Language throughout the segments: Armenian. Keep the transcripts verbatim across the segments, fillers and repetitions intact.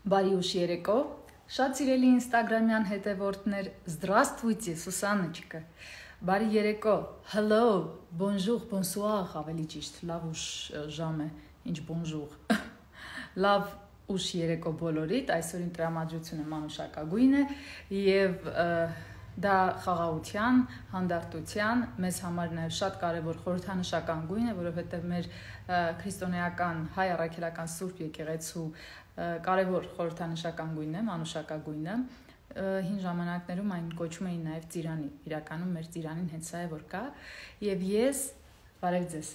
Բարի ուշ երեկո, շատ սիրելի ինստագրամյան հետևորդներ, Здравствуйте, Սուսաննочка, բարի երեկո, hello, bonjour, bonsoir, ավելի ճիշտ, լավ ուշ ժամ է, ինչ bonjour, լավ ուշ երեկո բոլորիդ, այսօր իմ տրամադրությունը մանուշակագույն է և դա խաղաղության, հանդարտության, մեզ համար նաև շատ կարևոր խորհրդանշական գույն է, որովհետև մեր քրիստոնեական հայ առաքելական սուրբ եկեղեցու կարևոր խորհրդանշական գույն է, մանուշակագույնը, հին ժամանակներում այն կոչում էին նաև ծիրանի, իրականում մեր ծիրանին հենց սա է որ կա, և ես, բարև ձեզ,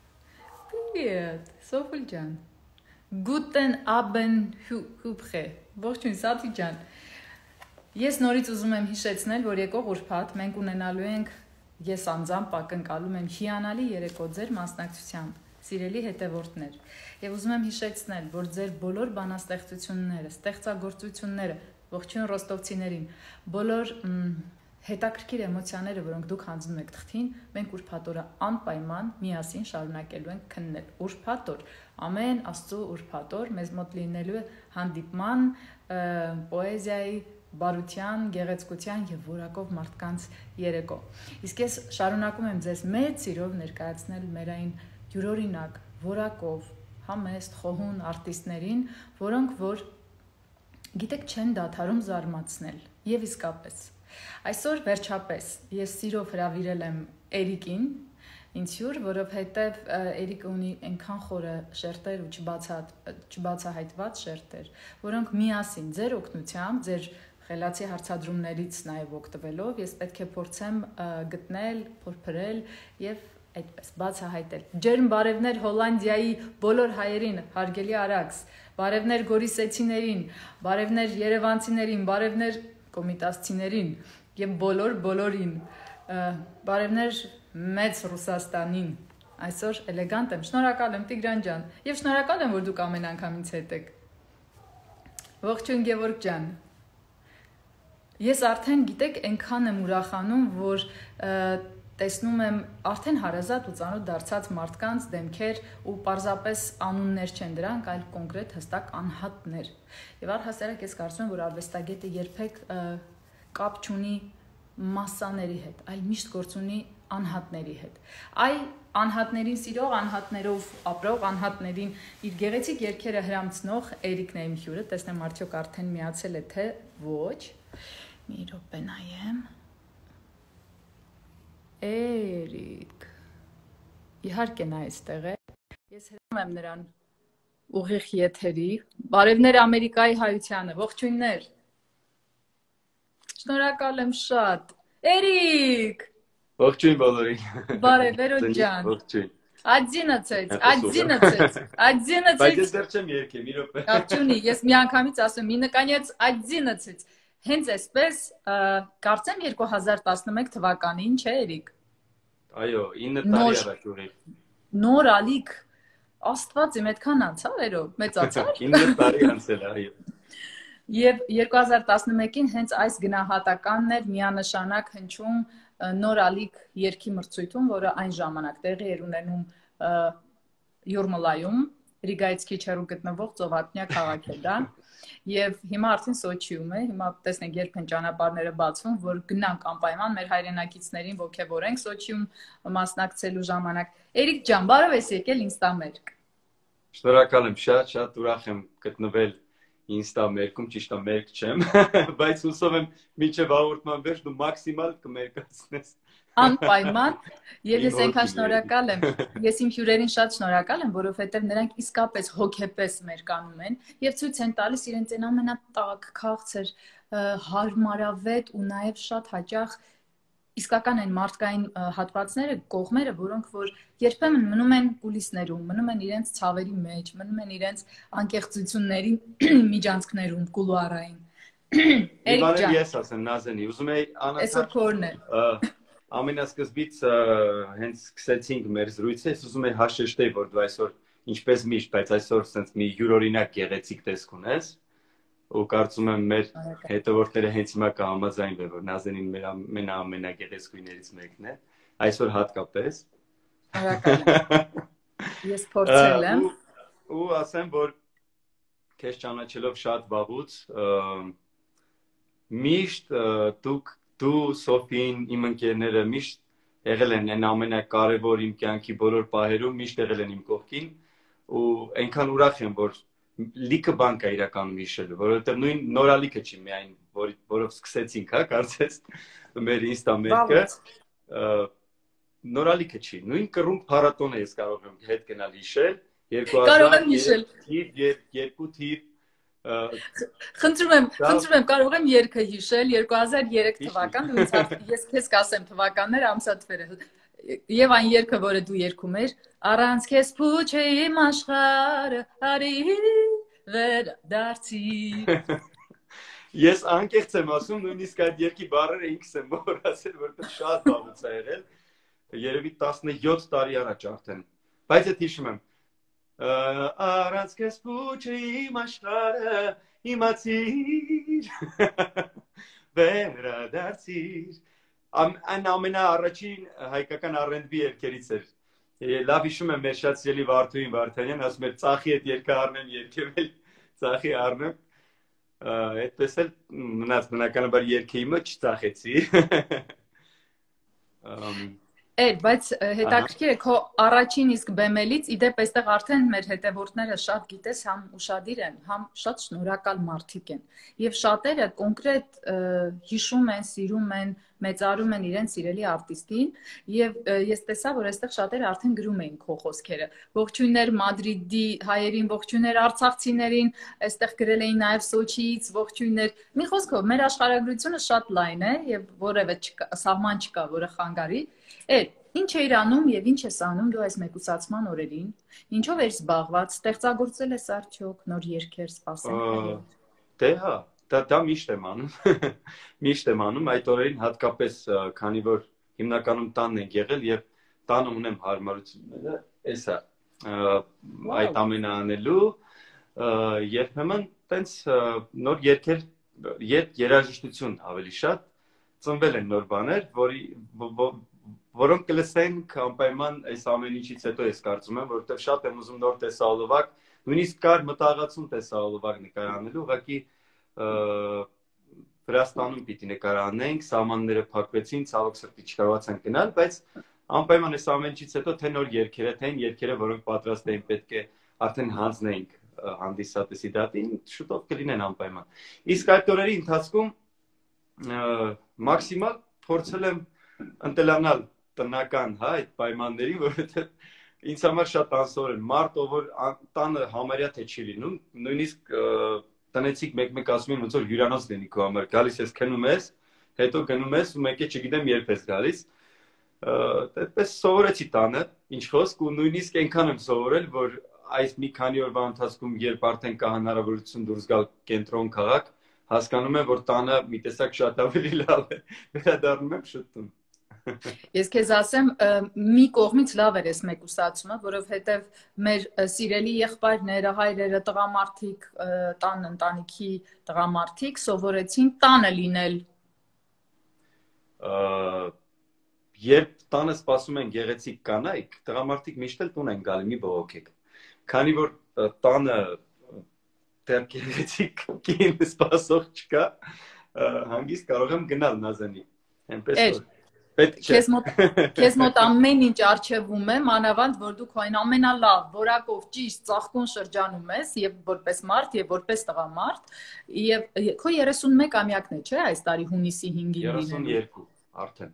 Привет, Սոֆուլ ջան, Guten Abend, Hübche, ողջույն Սաթի ջան, ես նորից ուզում եմ հիշեցնել, որ եկող ուրբաթ մենք ունենալու ենք, ես անձամբ ակնկալում եմ հիանալի երեկո ձեր մասնակցությամբ, սիրելի հետևորդներ, և ուզում եմ հիշեցնել, որ ձեր բոլոր բանաստեղծությունները, ստեղծագործությունները, ողջույն ռոստովցիներին, բոլոր հետաքրքիր էմոցիաները, որոնք դուք հանձնում եք թղթին, մենք ուրբաթ օրը անպայման միասին շարունակելու ենք քննել։ Ուրբաթ օր, ամեն Աստծո ուրբաթ օր մեզ մոտ լինելու է հանդիպման, պոեզիայի, բարության, գեղեցկության և որակով մարդկանց երեկո։ Իսկ ես շարունակում եմ ձեզ մեծ սիրով ներկայացնել մեր այն յուրօրինակ, որակով, համեստ, խոհուն արտիստներին, որոնք որ գիտեք չեն դադարում զարմացնել։ Եվ իսկապես, այսօր վերջապես ես սիրով հրավիրել եմ Էրիկին, ինձ հյուր, որովհետև Էրիկը ունի այնքան խորը շերտեր ու չբացահայտված շերտեր, որոնք միասին ձեր օգնությամբ, ձեր խելացի հարցադրումներից նաև օգտվելով, ես պետք է փորձեմ գտնել, փորփրել և այդպես բացահայտել։ Ջերմ բարևներ Հոլանդիայի բոլոր հայերին, հարգելի Արաքս, բարևներ գորիսեցիներին, բարևներ երևանցիներին, բարևներ կոմիտասցիներին և բոլոր բոլորին, բարևներ մեծ Ռուսաստանին։ Այսօր էլեգանտ եմ, շնորհակալ եմ Տիգրան ջան, և շնորհակալ եմ, որ դուք ամեն անգամ ինձ հետ եք։ Ողջույն Գևորգ ջան։ Ես արդեն գիտեք այնքան եմ ուրախանում, որ տեսնում եմ արդեն հարազատ ու ծանոթ դարձած մարդկանց դեմքեր ու պարզապես անուններ չեն դրանք, այլ կոնկրետ հստակ անհատներ։ Եվ առհասարակ ես կարծում եմ, որ արվեստագետը երբեք կապ չունի մասսաների հետ, այլ միշտ գործ ունի անհատների հետ։ Այ անհատներին սիրող, անհատներով ապրող, անհատներին իր գեղեցիկ երգերը հրամցնող Էրիկն է իմ հյուրը, տեսնեմ արդյոք արդեն միացել է թե ոչ։ Մի րոպե նայեմ։ Էրիկ, իհարկե նա այստեղ է, ես հրում եմ նրան ուղիղ եթերի, բարևներ Ամերիկայի հայությանը, ողջույններ, շնորհակալ եմ շատ, Էրիկ, ողջույն բոլորին, բարև Էրոջ ջան, ողջույն, одиннадцать, одиннадцать, одиннадцать, բայց ես դեռ չեմ երգել, մի րոպե, Աղջունի, ես մի անգամից ասում, մի նկանյաց одиннадцать, հենց այսպես, կարծեմ երկու հազար տասնմեկ թվականին, չէ Էրիկ։ Այո, ինը տարի առաջ ուղիղ։ Նոր ալիք, Աստված իմ այդքան անցավ Էրո, մեծացավ։ ինը տարի անցել, այո։ Եվ երկու հազար տասնմեկին հենց այս գնահատականն էր միանշանակ հնչում նոր ալիք երգի մրցույթում, որը այն ժամանակ տեղի էր ունենում Յուրմլայում, Ռիգայից քիչ հեռու գտնվող ծովափնյա քաղաք է դա։ Եվ հիմա արդեն Սոչիում է, հիմա տեսնենք երբ են ճանապարհները բացվում, որ գնանք անպայման մեր հայրենակիցներին ոգևորենք Սոչիում մասնակցելու ժամանակ։ Էրիկ ջան, բարև ես եկել Ինստամերկ։ Շնորհակալ եմ, շատ, շատ ուրախ եմ գտնվել Ինստամերկում, ճիշտ է, մերկ չեմ, բայց հուսով եմ մինչև հաղորդման վերջ դու մաքսիմալ կմերկացնես։ Անպայման, եւ ես այնքան շնորհակալ եմ, ես իմ հյուրերին շատ շնորհակալ եմ, որովհետեւ նրանք իսկապես հոգեպես մերկանում են եւ ցույց են տալիս իրենց այն ամենատակ, քաղցր, հարմարավետ ու նաեւ շատ հաճախ իսկական այն մարդկային հատվածները, կողմերը, որոնք որ երբեմն մնում են կուլիսներում, մնում են իրենց ցավերի մեջ, մնում են իրենց անկեղծությունների միջանցքներում, կուլուարային։ Էրիկ ջան, ես ասեմ Նազենի, ուզում եի Այսօր քորն է։ Ամենասկզբից հենց սկսեցինք մեր զրույցը, ես ուզում եի հաշեշտեի, որ դու այսօր ինչպես միշտ, բայց այսօր սենց մի յուրօրինակ գեղեցիկ տեսք ունես, ու կարծում եմ մեր հետևորդները հենց հիմա կհամաձայնվեն, որ Նազենին մեր ամենագեղեցկույներից մեկն է, այսօր հատկապես։ Շնորհակալ եմ։ Ես փորձել եմ։ Ու ասեմ, որ քեզ ճանաչելով շատ վաղուց միշտ դուք դու Սոֆին իմ ընկերները միշտ եղել են այն ամենակարևոր իմ կյանքի բոլոր պահերում միշտ եղել են իմ կողքին ու այնքան ուրախ եմ որ լիքը բան կա իրականում հիշելու որովհետև նույն նորալիքը չի միայն որ որով սկսեցինք հա կարծես մեր ինստա մերկը նորալիքը չի նույն կռունկ փառատոնը ես կարող եմ հետ գնալ հիշել Կարող եմ հիշել երկու թիվ Խնդրում եմ, խնդրում եմ, կարող եմ երգը հիշել երկու հազար երեք թվական, դու ինձ ես քեզ կասեմ թվականներ, ամսաթվերը։ Եվ այն երգը, որը դու երգում ես, առանց քեզ փուչ է իմ աշխարհը, արի վերադարձի։ Ես անկեղծ եմ ասում, նույնիսկ այդ երգի բառերը ինքս եմ մոռացել, որովհետև շատ վաղուց է եղել, երևի տասնյոթ տարի առաջ արդեն։ Բայց այդ հիշում եմ Առանց քեզ փուչ է իմ աշխարհը, իմացիր, վերադարձիր։ Այն ամենաառաջին հայկական առ էնդ բի երգերից էր։ Լավ հիշում եմ մեր շատ սիրելի Վարդուհին Վարդանյան, ասում էր ծախի այդ երգը առնեմ, երգել ծախի առնեմ։ Այդպես էլ մնաց բնականաբար երգը իմը չծախեցի։ Էր, բայց հետաքրքիր է քո առաջին իսկ բեմելից իդեպ այստեղ արդեն մեր հետևորդները շատ գիտես համ ուշադիր են, համ շատ շնորհակալ մարդիկ են եւ շատերը կոնկրետ հիշում են, սիրում են, մեծարում են իրեն սիրելի արտիստին եւ ես տեսա որ այստեղ շատերը արդեն գրում էին քո խոսքերը ողջույններ Մադրիդի հայերին, ողջույններ արցախցիներին, այստեղ գրել էին նաեւ Սոչիից ողջույններ։ Մի խոսքով մեր աշխարհագրությունը շատ լայն է եւ որևէ սահման չկա, որը խանգարի։ Էր, ինչ էիր անում եւ ինչ ես անում դու այս մեկուսացման օրերին։ Ինչով ես զբաղված, ստեղծագործել ես արդյոք նոր երգեր, սպասենք։ Դե հա, դա դա միշտ եմ անում։ Միշտ եմ անում այդ օրերին հատկապես քանի որ հիմնականում տանն ենք եղել եւ տանը ունեմ հարմարությունները, էսա այդ ամենը անելու երբեմն տենց նոր երգեր, երաժշտություն ավելի շատ ծնվել են նոր բաներ, որի որոնք կլսենք անպայման այս ամեն ինչից հետո ես կարծում եմ, որովհետև շատ եմ ուզում նոր տեսահոլովակ, նույնիսկ կար մտահղացում տեսահոլովակ նկարանելու, ուղղակի Վրաստանում պիտի նկարանենք, սահմանները փակվեցին, ցավոք սրտի չկարողացանք գնալ, բայց անպայման այս ամեն ինչից հետո թե նոր երգերը, թե այն երգերը, որոնք պատրաստ էին պետք է արդեն հանձնեինք հանդիսատեսի դատին, շուտով կլինեն անպայման։ Իսկ այդ օրերի ընթացքում մաքսիմալ փորձել եմ ընտելանալ տնական հա այդ պայմանների, որովհետև ինձ համար շատ անսովոր է մարդ, ով որ տանը համարյա թե չի լինում, նույնիսկ տնեցիք մեկ-մեկ ասում են ոնց որ հյուրանոց լինի քո համար, գալիս ես քնում ես, հետո գնում ես ու մեկ է չգիտեմ երբ ես գալիս։ Այդպես սովորեցի տանը, ինչ խոսք ու նույնիսկ այնքան եմ սովորել, որ այս մի քանի օրվա ընթացքում երբ արդեն կա հնարավորություն դուրս գալ կենտրոն քաղաք, հասկանում եմ, որ տանը մի տեսակ շատ ավելի լավ է, վերադառնում եմ շուտում։ Ես քեզ ասեմ, մի կողմից լավ էր այս մեկուսացումը, որովհետև մեր սիրելի եղբայրները, հայրերը, տղամարդիկ, տան ընտանիքի տղամարդիկ սովորեցին տանը լինել։ Երբ տանը սպասում են գեղեցիկ կանայք, տղամարդիկ միշտ էլ տուն են գալի, մի բողոքեք։ Քանի որ տանը դեռ գեղեցիկ կին սպասող չկա, հանգիստ կարող եմ գնալ Նազանի։ Այնպես որ Քեզ մոտ քեզ մոտ ամեն ինչ արժևում է, մանավանդ որ դու քո այն ամենալավ, որակով ճիշտ ծաղկուն շրջանում ես, եւ որպես մարդ, եւ որպես տղամարդ, եւ քո երեսունմեկ ամյակն է, չէ՞, այս տարի հունիսի հինգին լինելու։ երեսունյոթ արդեն։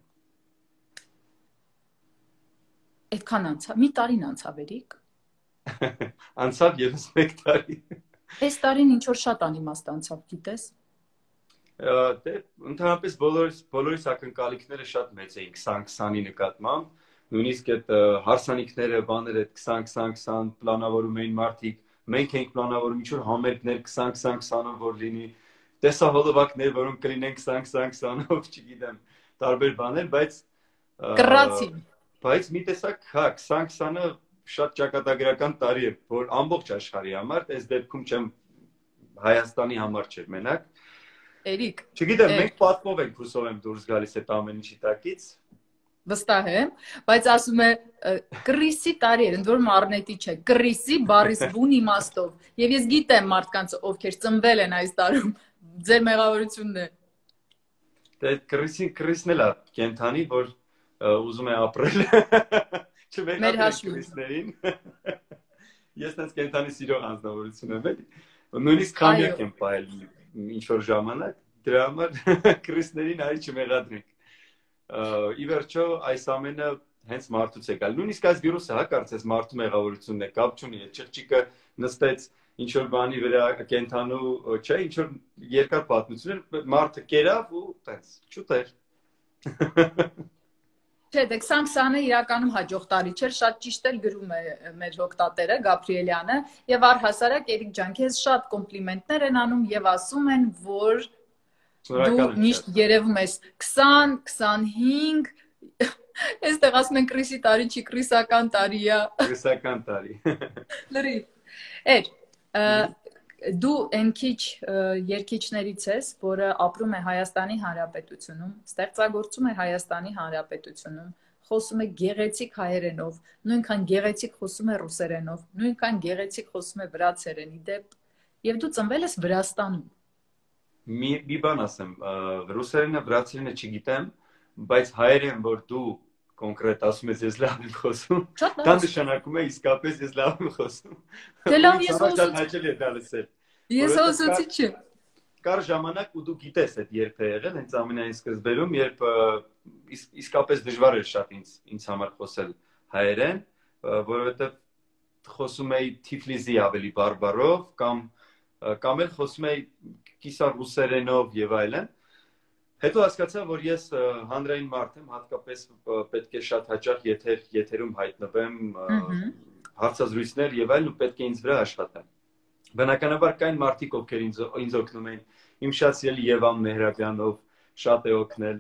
Այդքան անցավ, մի տարին անցավ երիկ։ Անցավ ևս մեկ տարի։ Այս տարին ինչ որ շատ անիմաստ անցավ, գիտես։ Դե ընդհանրապես բոլորիս բոլորիս ակնկալիքները շատ մեծ էին քսան քսանի նկատմամբ, նույնիսկ այդ հարսանիքները, բաները քսան քսան քսան պլանավորում էին մարդիկ, մենք ենք պլանավորում ինչ որ համերգներ քսան քսան քսանով որ լինի, տեսահոլովակներ, որոնք կլինեն քսան քսան քսանով, չգիտեմ, տարբեր բաներ, բայց կռացին։ Բայց մի տեսակ, հա, քսան քսանը շատ ճակատագրական տարի է, որ ամբողջ աշխարհի համար, այս դեպքում չեմ Հայաստանի համար չէր մենակ։ Էրիկ, չգիտեմ, մենք պատմով ենք հուսով եմ դուրս գալիս այդ ամեն ինչի տակից։ վստահ եմ, բայց ասում է կրիսի տարի էր, ընդ որում առնետի չէ, կրիսի բարիս բուն իմաստով։ Եվ ես գիտեմ մարդկանց, ովքեր ծնվել են այս տարում, ձեր մեղավորությունն է։ Դե կրիսին կրիսն էլ է կենթանի, որ ուզում է ապրել։ Մեր հաշվին։ Կրիսներին։ Ես տենց կենթանի սիրող անձնավորություն եմ, էլի։ Նույնիսկ քամիակ եմ պահել ինչ որ ժամանակ, դրա համար կրիսներին արի չմեղադրենք։ Ի վերջո այս ամենը հենց մարդուց է գալ։ Նույնիսկ այս վիրուսը, հա, կարծես մարդու մեղավորությունն է, կապ չունի, չղջիկը նստեց ինչ որ բանի վրա կենթանու, չէ, ինչ որ երկար պատմություն էր, մարդը կերավ ու տենց չուտեր։ Չէ, դե քսան քսանը իրականում հաջող տարի չէր, շատ ճիշտ էլ գրում է մեր հոկտատերը Գաբրիելյանը, եւ առհասարակ Էրիկ ջան, քեզ շատ կոմպլիմենտներ են անում եւ ասում են, որ դու միշտ երևում ես քսան, քսանհինգ, այստեղ ասում են կրիսի տարի չի, կրիսական տարի է։ Կրիսական տարի։ Լրիվ։ Էր, դու այն քիչ երկիչներից ես, որը ապրում է Հայաստանի Հանրապետությունում, ստեղծագործում է Հայաստանի Հանրապետությունում, խոսում է գեղեցիկ հայերենով, նույնքան գեղեցիկ խոսում է ռուսերենով, նույնքան գեղեցիկ խոսում է վրացերենի դեպ, եւ դու ծնվել ես Վրաստանում։ Մի մի բան ասեմ, ռուսերենը, վրացերենը չգիտեմ, բայց հայերեն, որ դու կոնկրետ ասում ես ես լավ եմ խոսում, դա նշանակում է իսկապես ես լավ եմ խոսում։ Դե լավ, ես ուսուցիչ հաճելի է դա լսել։ Ես ուսուցիչ եմ։ Կար ժամանակ ու դու գիտես այդ երբ է եղել, հենց ամենայն սկզբերում, երբ իսկապես դժվար էր շատ ինձ ինձ համար խոսել հայերեն, որովհետև խոսում էի Թիֆլիսի ավելի բարբարով կամ կամ էլ խոսում էի կիսա ռուսերենով եւ այլն։ Հետո հասկացա, որ ես հանրային մարդ եմ, հատկապես պետք է շատ հաճախ եթեր եթերում հայտնվեմ, հարցազրույցներ եւ այլն, ու պետք է ինձ վրա աշխատեմ։ Բնականաբար կային մարդիկ, ովքեր ինձ ինձ օգնում էին։ Իմ շատ սիրելի Եվան Մեհրաբյանով շատ է օգնել,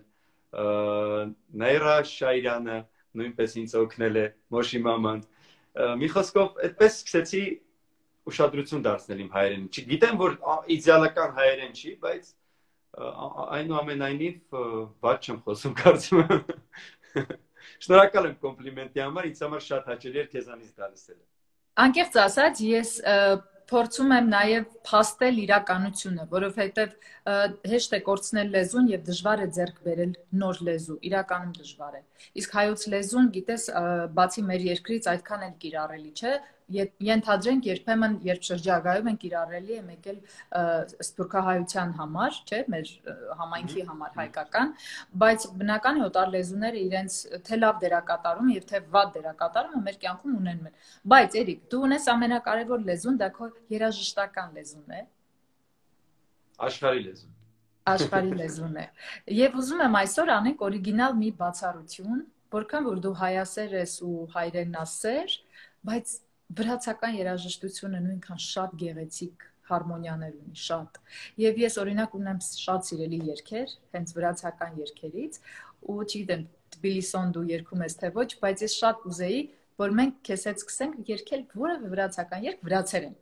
Նայրա Շայրյանը նույնպես ինձ օգնել է, Մոշի մաման։ Մի խոսքով այդպես սկսեցի ուշադրություն դարձնել իմ հայերենին։ Չգիտեմ, որ իդեալական հայերեն չի, բայց այնուամենայնիվ վատ չեմ խոսում, կարծում եմ։ Շնորհակալ եմ կոմպլիմենտի համար, ինձ համար շատ հաճելի էր քեզանից դա լսելը։ Անկեղծ ասած, ես փորձում եմ նաև փաստել իրականությունը, որովհետև հեշտ է կորցնել լեզուն եւ դժվար է ձեռք բերել նոր լեզու, իրականում դժվար է։ Իսկ հայոց լեզուն, գիտես, բացի մեր երկրից այդքան էլ կիրառելի չէ, ենթադրենք երբեմն երբ շրջագայում են կիրառելի է մեկ էլ սփյուռքահայության համար, չէ, մեր համայնքի համար հայկական, բայց բնական է օտար լեզուները իրենց թե լավ դերակատարում եւ թե վատ դերակատարումը մեր կյանքում ունեն մեր։ Բայց Էրիկ, դու ունես ամենակարևոր լեզուն, դա քո երաժշտական լեզուն է։ Աշխարհի լեզուն։ Աշխարհի լեզուն է։ Եվ ուզում եմ այսօր անենք օրիգինալ մի բացառություն, որքան որ դու հայասեր ես ու հայրենասեր, բայց վրացական երաժշտությունը նույնքան շատ գեղեցիկ հարմոնիաներ ունի, շատ։ Եվ ես օրինակ ունեմ շատ սիրելի երգեր, հենց վրացական երգերից, ու չգիտեմ, Թբիլիսիոն դու երգում ես թե ոչ, բայց ես շատ կուզեի, որ մենք քեզ հետ սկսենք երգել որևէ վրացական երգ վրացերեն։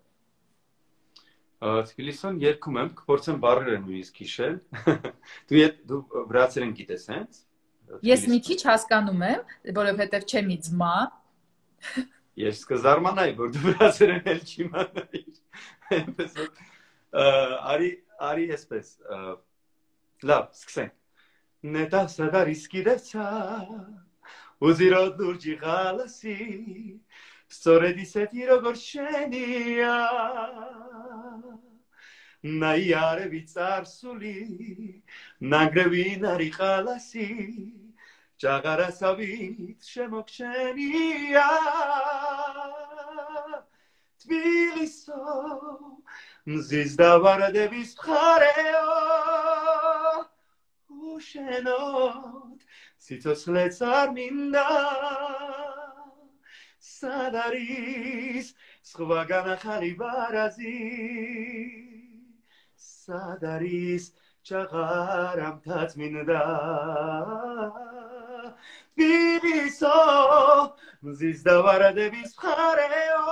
Թբիլիսիոն երգում եմ, կփորձեմ բառերը նույնիսկ հիշել։ Դու դու վրացերեն գիտես, հենց։ Ես մի քիչ հասկանում եմ, որովհետև չեմ իձմա։ Ես կզարմանայի, որ դու վրացերեն էլ չիմանայիր։ Այնպես որ արի արի այսպես։ Լավ, սկսենք։ Նետա սադա ռիսկիդեցա ուզիրոդ լուրջի խալասի ստորեդի սետիրո գորշենիա նայի արևի ծարսուլի նագրևին արի խալասի ճաղարասավիտ շեմոքշենիա Թբիլիսո մզիզդավարը դևիս խարեո ուշենոտ Սիցոսլեց արմինდა Սադարիս սխվագանախալի վարազի Սադարիս ճաղարամ թացմինდა Բիբիսո մզիզդավարը դևիս խարեո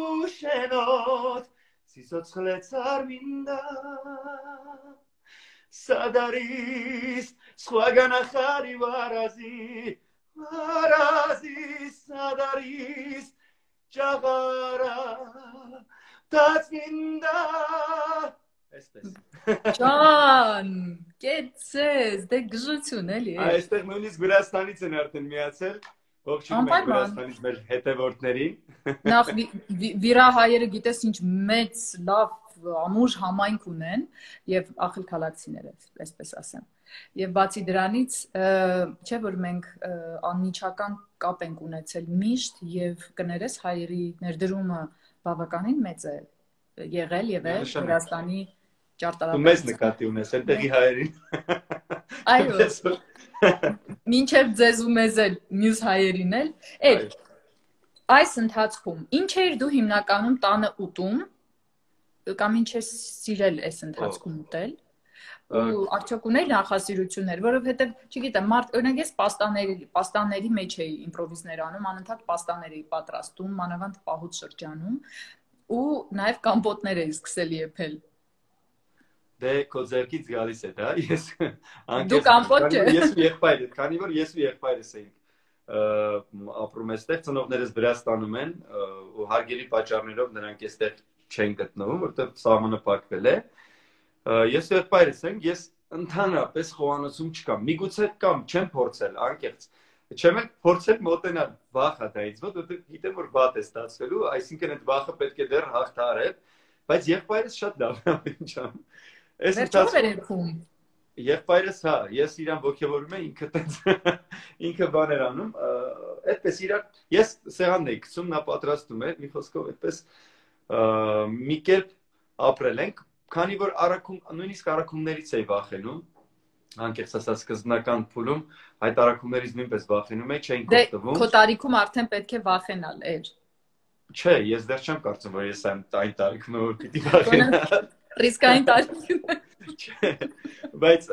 ուշենոտ Սիցոսլեց արմինდა սադարիս սխվագանախարի վարազի վարազի սադարիս ճաղարա տածնինդա Էստես Ջան, կեցես, դե գժություն էլի։ Այստեղ նույնիսկ Վրաստանից են արդեն միացել Ողջունում ենք Վրաստանից մեր հետևորդներին Նախ վիրահայերը գիտես ինչ մեծ լավ ամուր համայնք ունեն եւ ախլ քաղաքցիները, այսպես ասեմ։ Եվ բացի դրանից, չէ՞ որ մենք անմիջական կապ ենք ունեցել միշտ եւ կներես հայերի ներդրումը բավականին մեծ է եղել եւ է Վրաստանի ճարտարապետության։ Դու մեծ նկատի ունես այնտեղի հայերին։ Այո։ Մինչև ձեզ ու մեզ էլ մյուս հայերին էլ, էլ այս ընթացքում ինչ էր դու հիմնականում տանը ուտում կամ ինչ ես սիրել այս ընթացքում ուտել ու արդյոք ուներ նախասիրություններ, որովհետև, չգիտեմ, մարդ օրինակ ես պաստաների, պաստաների մեջ էի իմպրովիզներ անում, անընդհատ պաստաներ էի պատրաստում, մանավանդ պահուց շրջանում ու նաև կամպոտներ էի սկսել եփել։ Դե քո ձեռքից գալիս է դա, ես Դու կամպոտ չէ։ Ես ու եղբայրս, քանի որ ես ու եղբայրս էինք ապրում այստեղ, ծնողներս Վրաստանում են ու հարգելի պատճառներով նրանք այստեղ չեն գտնվում, որտեղ սահմանը փակվել է։ Ես ու եղբայրս ենք, ես ընդհանրապես խոհանոցում չկամ։ Միգուցե կամ չեմ փորձել, անկեղծ։ Չեմ էլ փորձել մոտենալ վախ է դա ինձ մոտ, որտեղ գիտեմ որ վատ է ստացվելու, այսինքն այդ վախը պետք է դեռ հաղթահարել, բայց եղբայրս շատ լավ է ինչան։ Վերջով էր երգում։ Եղբայրս հա, ես իրան ոգևորում եմ, ինքը տենց ինքը բաներ անում, այդպես իրար, ես սեղանն էի գցում, նա պատրաստում էր, մի խոսքով այդպես մի կերպ ապրել ենք, քանի որ առաքում, նույնիսկ առաքումներից էի վախենում, անկեղծ ասած սկզբնական փուլում, այդ առաքումներից նույնպես վախենում էի, չէին կողտվում։ Դե քո տարիքում արդեն պետք է վախենալ էր։ Չէ, ես դեռ չեմ կարծում, որ ես այն տարիքում եմ, որ պիտի վախենալ։ Ռիսկային տարիքում։ Բայց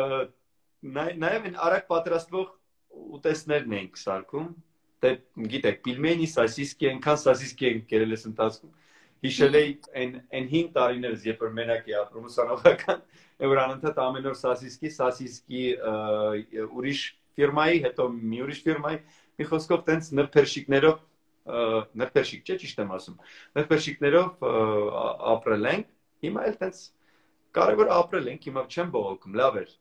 նաև են արագ պատրաստվող ուտեստներն ենք սարքում, դե գիտեք, պիլմենի, սասիսկի, այնքան սասիսկի ենք կերել ես ընթացքում, հիշել էի այն հինգ տարիներս, երբ որ մենակ էի ապրում ուսանողական, որ անընդհատ ամեն օր սասիսկի, սասիսկի ուրիշ ֆիրմայի, հետո մի ուրիշ ֆիրմայի, մի խոսքով տենց նրբերշիկներով, նրբերշիկ չէ, ճիշտ եմ ասում, նրբերշիկներով ապրել ենք, հիմա էլ տենց կարևոր ապրել ենք, հիմա չեմ բողոքում, լավ էր։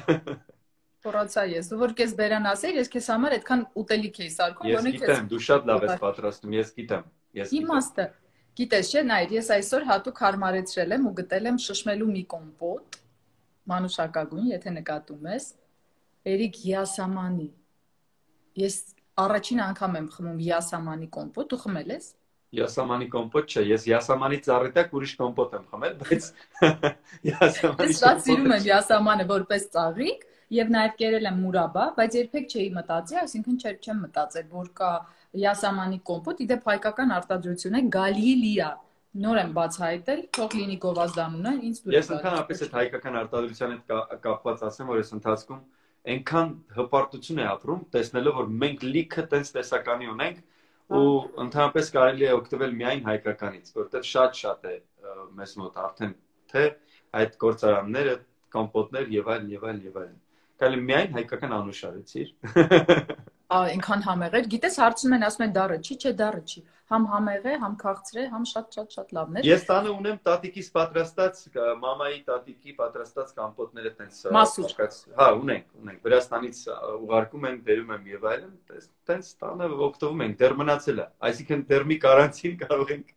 Խորացա ես, դու որ քեզ բերան ասեիր, ես քեզ համար այդքան ուտելիք էի սարքում, որ ինքս։ Ես գիտեմ, դու շատ լավ ես պատրաստում, ես գիտեմ, ես գիտեմ։ Իմաստը, գիտես չէ, նայր, ես այսօր հատուկ հարմարեցրել եմ ու գտել եմ շշմելու մի կոմպոտ, մանուշակագույն, եթե նկատում ես, Էրիկ Յասամանի։ Ես առաջին անգամ եմ խմում Յասամանի կոմպոտ, դու խմել ես։ Յասամանի կոմպոտ չէ, ես Յասամանի ծառիտակ ուրիշ կոմպոտ եմ խմել, բայց Յասամանի Ես շատ սիրում եմ Յասամանը որպես ծաղիկ եւ նաեւ կերել եմ մուրաբա, բայց երբեք չէի մտածի, այսինքն չէ չեմ մտածել, որ կա Յասամանի կոմպոտ, իդեպ հայկական արտադրություն է, Գալիլիա։ Նոր եմ բացահայտել, թող լինի գովազդանունը, ինձ դուր է։ Ես ընդհանրապես այդ հայկական արտադրության հետ կապված ասեմ, որ այս ընթացքում այնքան հպարտություն է ապրում, տեսնելով որ մենք լիքը տես տեսականի ունենք ու ընդհանրապես կարելի է օգտվել միայն հայկականից, որտեղ շատ-շատ է մեզ մոտ արդեն թե այդ գործարանները, կոմպոտներ եւ այլն եւ այլն եւ այլն։ Կարելի միայն հայկական անուշ արեցիր։ Այնքան համեղ էր, գիտես հարցնում են, ասում են դառը չի, չէ դառը չի։ Համ համեղ է, համ քաղցր է, համ շատ-շատ-շատ լավն է։ Ես տանը ունեմ տատիկիս պատրաստած, մամայի տատիկի պատրաստած կամպոտները տենց հա, ունենք, ունենք։ Վրաստանից ուղարկում ենք, բերում եմ եւ այլն, տենց տանը օգտվում ենք, դեռ մնացել է։ Այսինքն դեռ մի կարանտին կարող ենք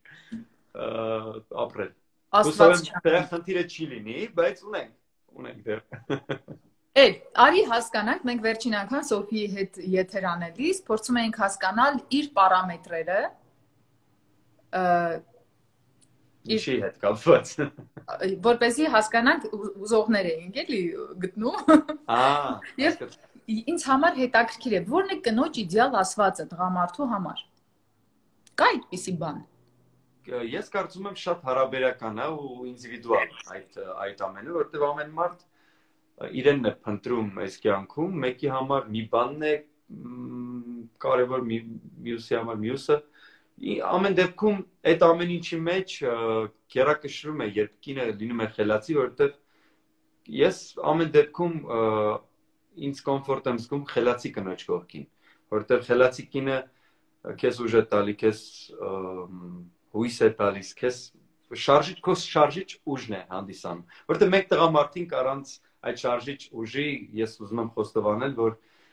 ապրել։ Աստված չա։ Դրա խնդիրը չի լինի, բայց ունենք, ունենք դեռ։ Էլ, արի հասկանանք, մենք վերջին անգամ Սոֆիի հետ եթեր անելիս փորձում էինք հասկանալ իր պարամետրերը Ինչի հետ կապված։ Որպեսզի հասկանանք ուզողներ էինք էլի գտնում։ Ահա։ Եվ ինձ համար հետաքրքիր է, ո՞րն է կնոջ իդեալ ասվածը տղամարդու համար։ Կա այդպիսի բան։ Ես կարծում եմ շատ հարաբերական է ու ինդիվիդուալ այդ այդ ամենը, որտեղ ամեն մարդ իրենն է փնտրում այս կյանքում, մեկի համար մի բանն է կարևոր, մյուսի համար մյուսը։ Ամեն դեպքում այդ ամեն ինչի մեջ գերակշռում է, երբ կինը լինում է խելացի, որովհետև ես ամեն դեպքում ինձ կոմֆորտ եմ զգում խելացի կնոջ կողքին, որովհետև խելացի կինը քեզ ուժ է տալի, քեզ հույս է տալիս, քեզ շարժիչ, քո շարժիչ ուժն է հանդիսանում, որովհետև մենք տղամարդիկ առանց այդ շարժիչ ուժի ես ուզում եմ խոստովանել, որ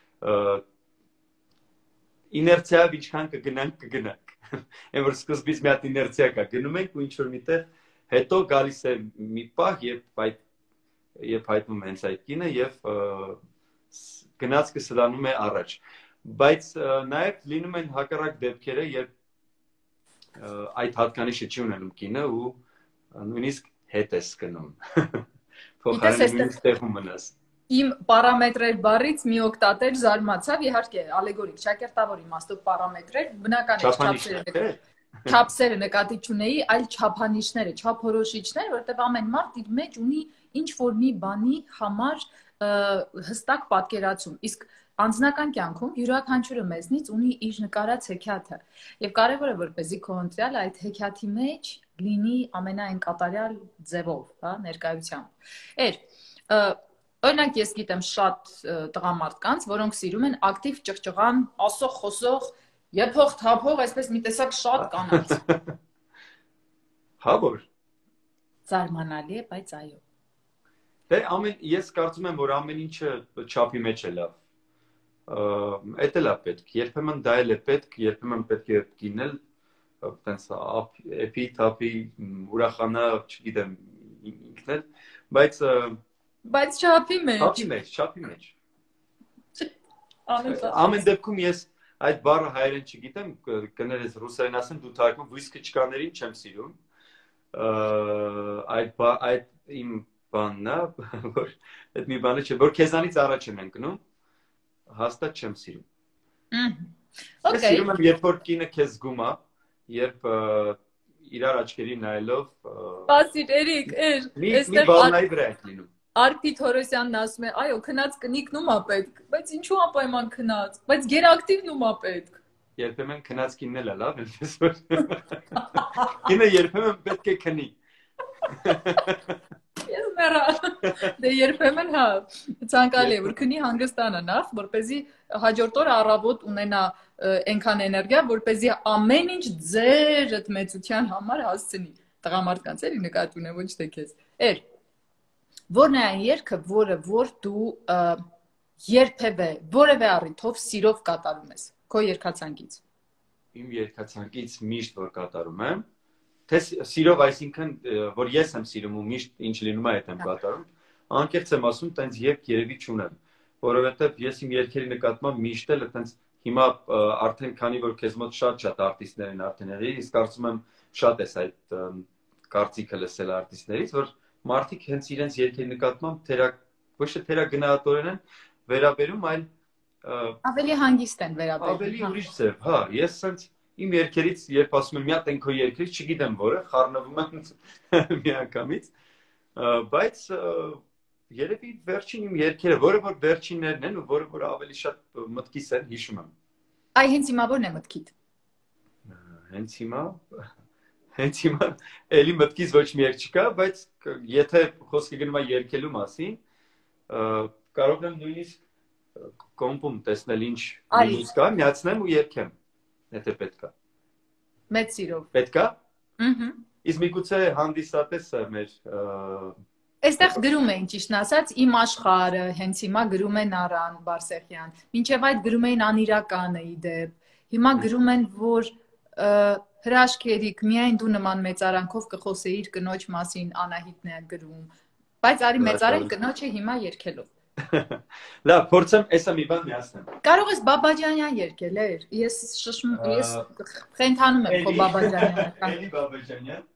իներցիայով ինչքան կգնանք, կգնանք։ Այն որ սկզբից մի հատ իներցիա կա, գնում ենք ու ինչ-որ միտեղ հետո գալիս է մի պահ, երբ այդ երբ հայտնում հենց այդ կինը եւ գնացքը սլանում է առաջ։ Բայց նաեւ լինում են հակառակ դեպքերը, երբ այդ հատկանիշը չի ունենում կինը ու նույնիսկ հետ է գնում։ Փոխարենը նույնիսկ տեղում մնաս։ Իմ պարամետրեր բառից մի օկտատեր զարմացավ, իհարկե ալեգորիկ, շակերտավոր իմաստով պարամետրեր, բնական է չափսերը, չափսերը նկատի չունեի, այլ չափանիշները, չափորոշիչներ, որտեղ ամեն մարդ իր մեջ ունի ինչ որ մի բանի համար հստակ պատկերացում։ Իսկ անձնական կյանքում յուրաքանչյուրը մեզնից ունի իր նկարած հեքիաթը։ Եվ կարևոր է որպեսզի քո ընտրյալը այդ հեքիաթի մեջ լինի ամենայն կատարյալ ձևով, հա, ներկայությամբ։ Էր Օրինակ ես գիտեմ շատ տղամարդկանց, որոնք սիրում են ակտիվ ճղճղան, ասող, խոսող, եփող, թափող, այսպես մի տեսակ շատ կանանց։ Հա որ Զարմանալի է, բայց այո։ Դե ամեն ես կարծում եմ, որ ամեն ինչը չափի մեջ է լավ։ Էդ էլ է պետք։ Երբեմն դա էլ է պետք, երբեմն պետք է գինել, այտենց էփի, թափի, ուրախանա, չգիտեմ, ինքն էլ, բայց Բայց չափի մեջ։ Չափի մեջ, չափի մեջ։ Ամեն դեպքում ես այդ բառը հայերեն չգիտեմ, կներես ռուսերեն ասեմ, դու թարգում վիսկի չկաներին չեմ սիրում։ Այդ այդ իմ բանն է, որ այդ մի բանը չէ, որ քեզանից առաջ եմ ընկնում, հաստատ չեմ սիրում։ Okay։ Ես սիրում եմ, երբ որ կինը քեզ զգում է, երբ իրար աչքերի նայելով Սպասիր, Էրիկ, էր, մի բանայի վրա եք լինում։ Արփիտ Հորոսյանն ասում է, այո, քնած կնիկն ում է պետք, բայց ինչու անպայման քնած, բայց գերակտիվն ում է պետք։ Երբեմն քնած կինն էլ է լավ, այնպես որ կինը երբեմն պետք է քնի։ Ես մեռա։ Դե երբեմն հա, ցանկալի է որ քնի հանգստանա նախ, որպեսզի հաջորդ օրը առավոտ ունենա այնքան էներգիա, որպեսզի ամեն ինչ ձեր այդ մեծության համար հասցնի։ Տղամարդկանց էլի նկատի ունեմ, ոչ թե քեզ։ Էր Որն է այն երգը, որը որ դու երբևէ որևէ առիթով սիրով կատարում ես քո երգացանկից։ Իմ երգացանկից միշտ որ կատարում եմ, թե սիրով, այսինքն որ ես եմ սիրում ու միշտ ինչ լինում է այդ եմ կատարում, անկեղծ եմ ասում, տենց երգ երևի չունեմ, որովհետև ես իմ երգերի նկատմամբ միշտ էլ տենց հիմա արդեն քանի որ քեզ մոտ շատ-շատ արտիստներ են արդեն եղել, իսկ կարծում եմ շատ ես այդ կարծիքը լսել արտիստներից, որ մարդիկ հենց իրենց երգերի նկատմամբ թերակ ոչ թե թերագնահատորեն են վերաբերում, այլ ավելի հանգիստ են վերաբերում։ Ավելի ուրիշ ձև, հա, ես սենց իմ երգերից, երբ ասում եմ մի հատ քո երգերից, չգիտեմ որը, խառնվում եմ միանգամից, բայց երևի վերջին իմ երգերը, որը որ վերջիններն են ու որը որ ավելի շատ մտքիս են, հիշում եմ։ Այ հենց հիմա որն է մտքիդ։ Հենց հիմա Հենց հիմա էլի մտքից ոչ մի երգ չկա, բայց եթե խոսքը գնում է երգելու մասին, կարող եմ նույնիսկ կոմպում տեսնել ինչ մյուս կա, միացնեմ ու երգեմ, եթե պետք է։ Մեծ սիրով։ Պետք է։ Ըհը։ Իսկ միգուցե հանդիսատեսը մեր Այստեղ գրում էին ճիշտն ասած, իմ աշխարհը, հենց հիմա գրում են Արան Բարսեղյան, մինչև այդ գրում էին անիրականը ի դեպ։ Հիմա գրում են, որ հրաշքերիկ, միայն դու նման մեծարանքով կխոսեիր կնոջ մասին, Անահիտն է գրում, բայց արի մեծարել կնոջը հիմա երգելով։ Լավ, փորձեմ էսա մի բան միացնեմ։ Կարող ես Բաբաջանյան երգել, էր։ Ես շշմ, ես խենթանում եմ քո Բաբաջանյանը։ Էլի Բաբաջանյան։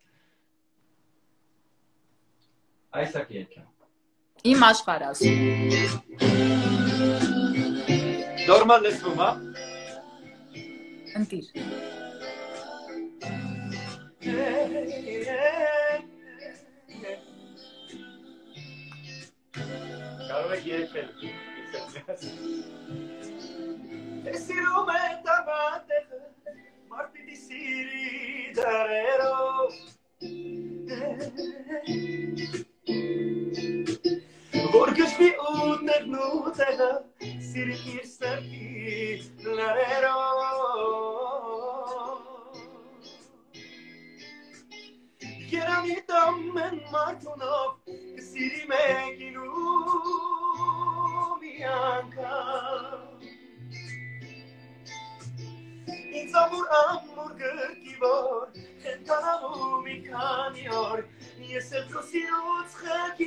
Այսա երգեմ։ Իմ աշխարհը ասում։ Նորմալ լսվում է։ Ընտիր։ Կարող եք երգել։ Ես սիրում եմ տաղատեղը, մարդի սիրի դարերով Երանի տամեն մարդունով կսիրի մեկինու մի անգամ Ինձ ամուր ամուր գրկի որ Հենտանավու մի քանի օր Ես էլ քո սիրուց խելքի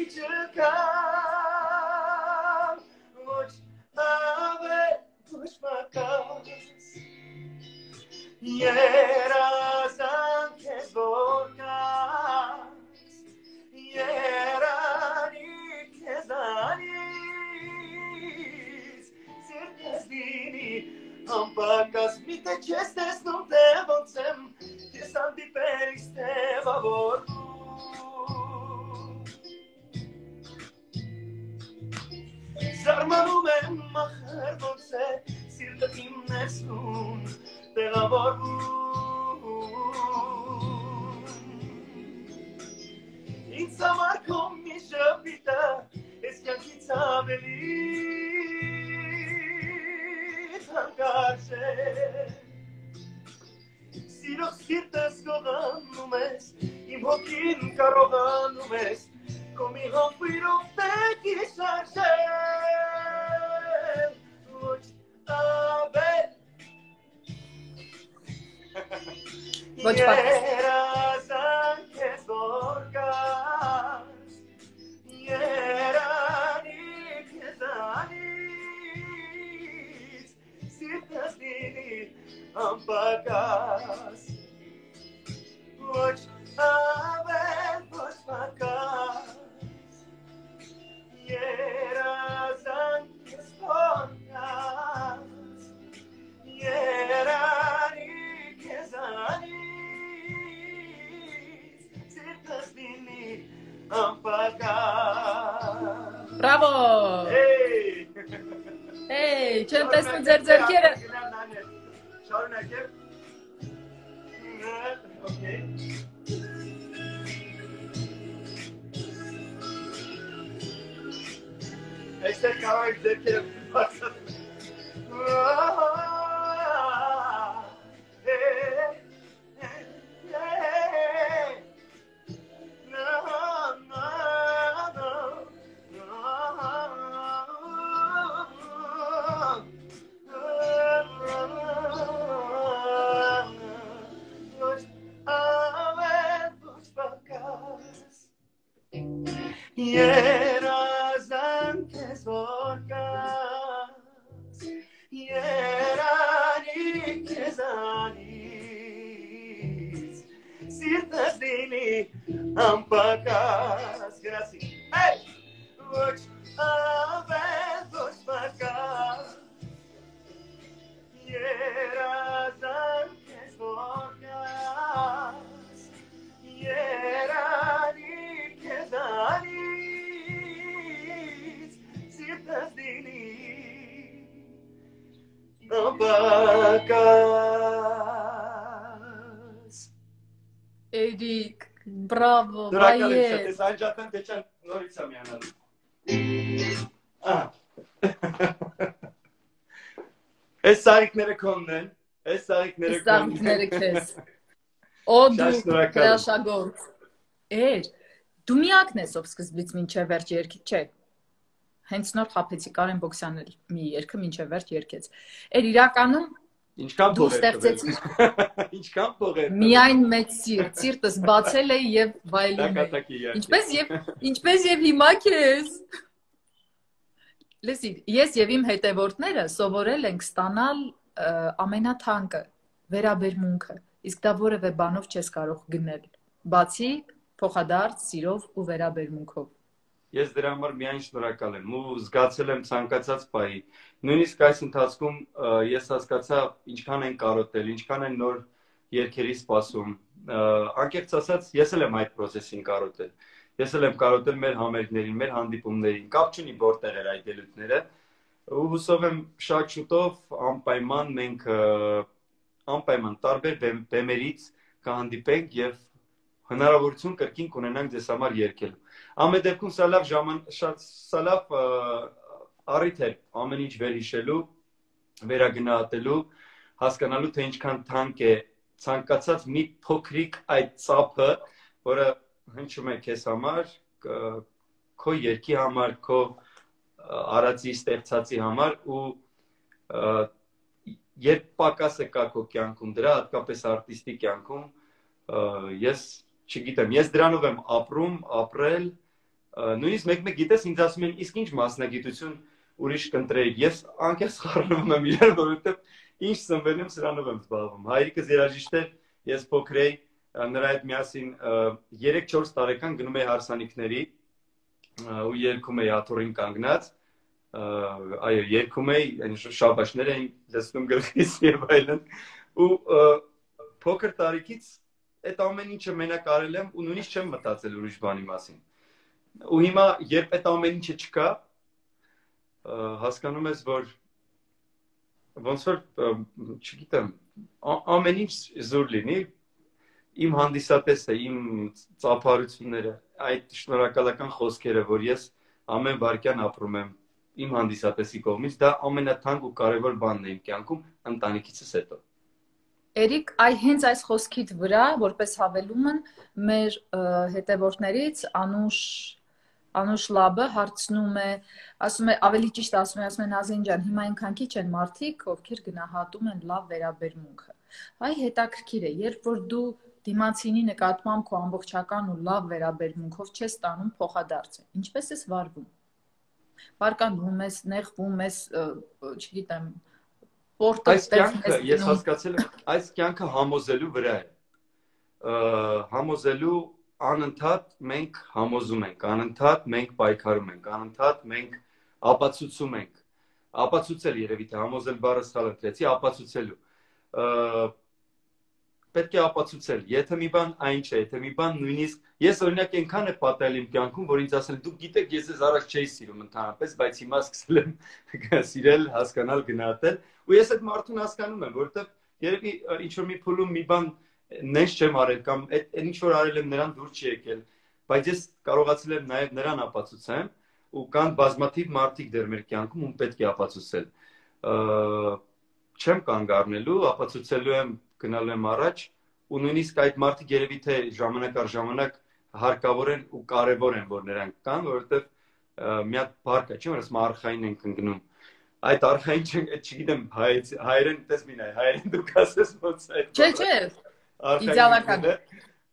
չկամ Ոչ ավել, ոչ մակաս Երազանք ես որ կաս Երանիկ քեզանից Սիրտես դինի Ամպակաս միտը չես տեսնում թե ոնց եմ Ես հանդիպելիս թևավորում Զարմանում եմ ախր ոնց է Սիրտը իմ ներսում տեղավորում Ինձ համար քո մի շփիտը Ես կյանքից ավելի Հանկարծ է Սիրող սիրտս գողանում ես Իմ հոգին կարողանում ես Քո մի հոպիրով տեկի շարժել Ոչ ավել Ոչ պատ Երազանք ես որ կաս Երանիկ քեզանից Սիրտս դինի ամպակաս Ոչ ավել, ոչ մակաս Երազանք ես որ կաս Երանիկ քեզանից Սիրտս դինի ամպակաս Բրավո Hey! Hey, չեմ տեսնում ձեր ձեռքերը Շարունակեմ Okay Այստեղ կարող եք ձեռքերը բացել Երազանք ես որ կաս Երանիկ քեզանից Սիրտս դինի ամպակաս Գրասի Hey! Ոչ ավել, ոչ մակաս Երազանք ես որ կաս Երանիկ քեզանից Սիրտս դինի ամպակաս Էրիկ, բրավո, Դրակալ եմ շատ, բայես ես անջատեմ թե չան նորից եմ յանալու Այս սարիքները քոնն են Այս սարիքները քոնն Սաղիքները քեզ Օ դու հրաշագործ Էր, դու միակն ես ով սկզբից մինչև վերջ երգի, չէ Հենց նոր խապեցի Կարեն Բոքսյանը մի երգը մինչև վերջ երգեց Էր իրականում Ինչքան դու փող էր ստեղծեցիր Ինչքան փող էր Միայն մեծ սիրտ, սիրտս բացել էի եւ վայելում էի Դակատակի երգ Ինչպես եւ ինչպես եւ հիմա քեզ Լսի, ես եւ իմ հետևորդները սովորել ենք ստանալ ամենաթանկը, վերաբերմունքը, իսկ դա որևէ բանով չես կարող գնել, բացի փոխադարձ սիրով ու վերաբերմունքով։ Ես դրա համար միայն շնորհակալ եմ ու զգացել եմ ցանկացած պահի։ Նույնիսկ այս ընթացքում ես հասկացա ինչքան են կարոտել, ինչքան են նոր երգերի սպասում։ Անկեղծ ասած, ես էլ եմ այդ process-ին կարոտել։ Ես էլ եմ կարոտել մեր համերգներին, մեր հանդիպումներին, կապ չունի որտեղ էր այդ ելույթները։ Ու հուսով եմ շատ շուտով անպայման մենք անպայման տարբեր բեմերից կհանդիպենք եւ հնարավորություն կրկին կունենանք ձեզ համար երգելու։ Ամեն դեպքում սա լավ ժամանակ, սա լավ առիթ է ամեն ինչ վերհիշելու, վերագնահատելու, հասկանալու թե ինչքան թանկ է ցանկացած մի փոքրիկ այդ ծափը, որը հնչում է քեզ համար, քո երկի համար, քո արածի ստեղծածի համար ու երբ պակասը կա քո կյանքում դրա, հատկապես արտիստի կյանքում, ես չգիտեմ, ես դրանով եմ ապրում, ապրել, նույնիսկ մեկ-մեկ գիտես, ինձ ասում են, իսկ ինչ մասնագիտություն ուրիշ կընտրեի, ես անկեղծ խառնում եմ իրար, որովհետև ինչ սնվել եմ, սրանով եմ զբաղվում։ Հայրիկս երաժիշտ էր, ես փոքր էի, նրա հետ միասին երեք-չորս տարեկան գնում էի հարսանիքների ու երգում էի աթոռին կանգնած, այո, երգում էի, այն շաբաշներ էին լցնում գլխիս եւ այլն, ու փոքր տարիքից այդ ամեն ինչը մենակ արել եմ ու նույնիսկ չեմ մտածել ուրիշ բանի մասին։ Ու հիմա երբ այդ ամեն ինչը չկա, հասկանում ես, որ ոնց որ, չգիտեմ, ամեն ինչ զուր լինի, իմ հանդիսատեսը, իմ ծափարությունները, այդ շնորհակալական խոսքերը, որ ես ամեն վայրկյան ապրում եմ իմ հանդիսատեսի կողմից, դա ամենաթանկ ու կարևոր բանն է իմ կյանքում, ընտանիքիցս հետո։ Էրիկ, այ հենց այս խոսքիդ վրա, որպես հավելումն, մեր հետևորդներից Անուշ Անուշ Լաբը հարցնում է, ասում է, ավելի ճիշտ ասում է, ասում է Նազին ջան, հիմա այնքան քիչ են մարդիկ, ովքեր գնահատում են լավ վերաբերմունքը։ Այ հետաքրքիր է, երբ որ դու դիմացինի նկատմամբ քո ամբողջական ու լավ վերաբերմունքով չես տանում փոխադարձը, ինչպես ես վարվում։ Բարկանում ես, նեղվում ես, չգիտեմ, պորտը ստեղծես։ Ես հասկացել եմ, այս կյանքը համոզելու վրա է։ Համոզելու անընդհատ մենք համոզում ենք, անընդհատ մենք պայքարում ենք, անընդհատ մենք ապացուցում ենք, ապացուցել երևի թե համոզել բառը սխալ ընտրեցի, ապացուցելու, պետք է ապացուցել, եթե մի բան այն չէ, եթե մի բան նույնիսկ, ես օրինակ այնքան է պատահել իմ կյանքում, որ ինձ ասել, դուք գիտեք, ես ես առաջ չէի սիրում ընդհանրապես, բայց հիմա սկսել եմ սիրել, հասկանալ, գնահատել, ու ես այդ մարդուն հասկանում եմ, որովհետև երևի ինչ-որ մի փուլում մի բան նենց չեմ արել կամ այդ ինչ որ արել եմ նրան դուր չի եկել, բայց ես կարողացել եմ նաև նրան ապացուցեմ ու կան բազմաթիվ մարդիկ դեռ մեր կյանքում ում պետք է ապացուցել։ Չեմ կանգ առնելու, ապացուցելու եմ, գնալու եմ առաջ ու նույնիսկ այդ մարդիկ երևի թե ժամանակ առ ժամանակ հարկավոր են ու կարևոր են, որ նրանք կան, որովհետև մի հատ բառ կա, չէ՞ որ ասում արխային ենք ընկնում։ Այդ արխային չգիտեմ, հայերեն տես մին այ, հայերեն դուք ասես ոնց այդ։ Չէ, չէ։ Իդեալական է։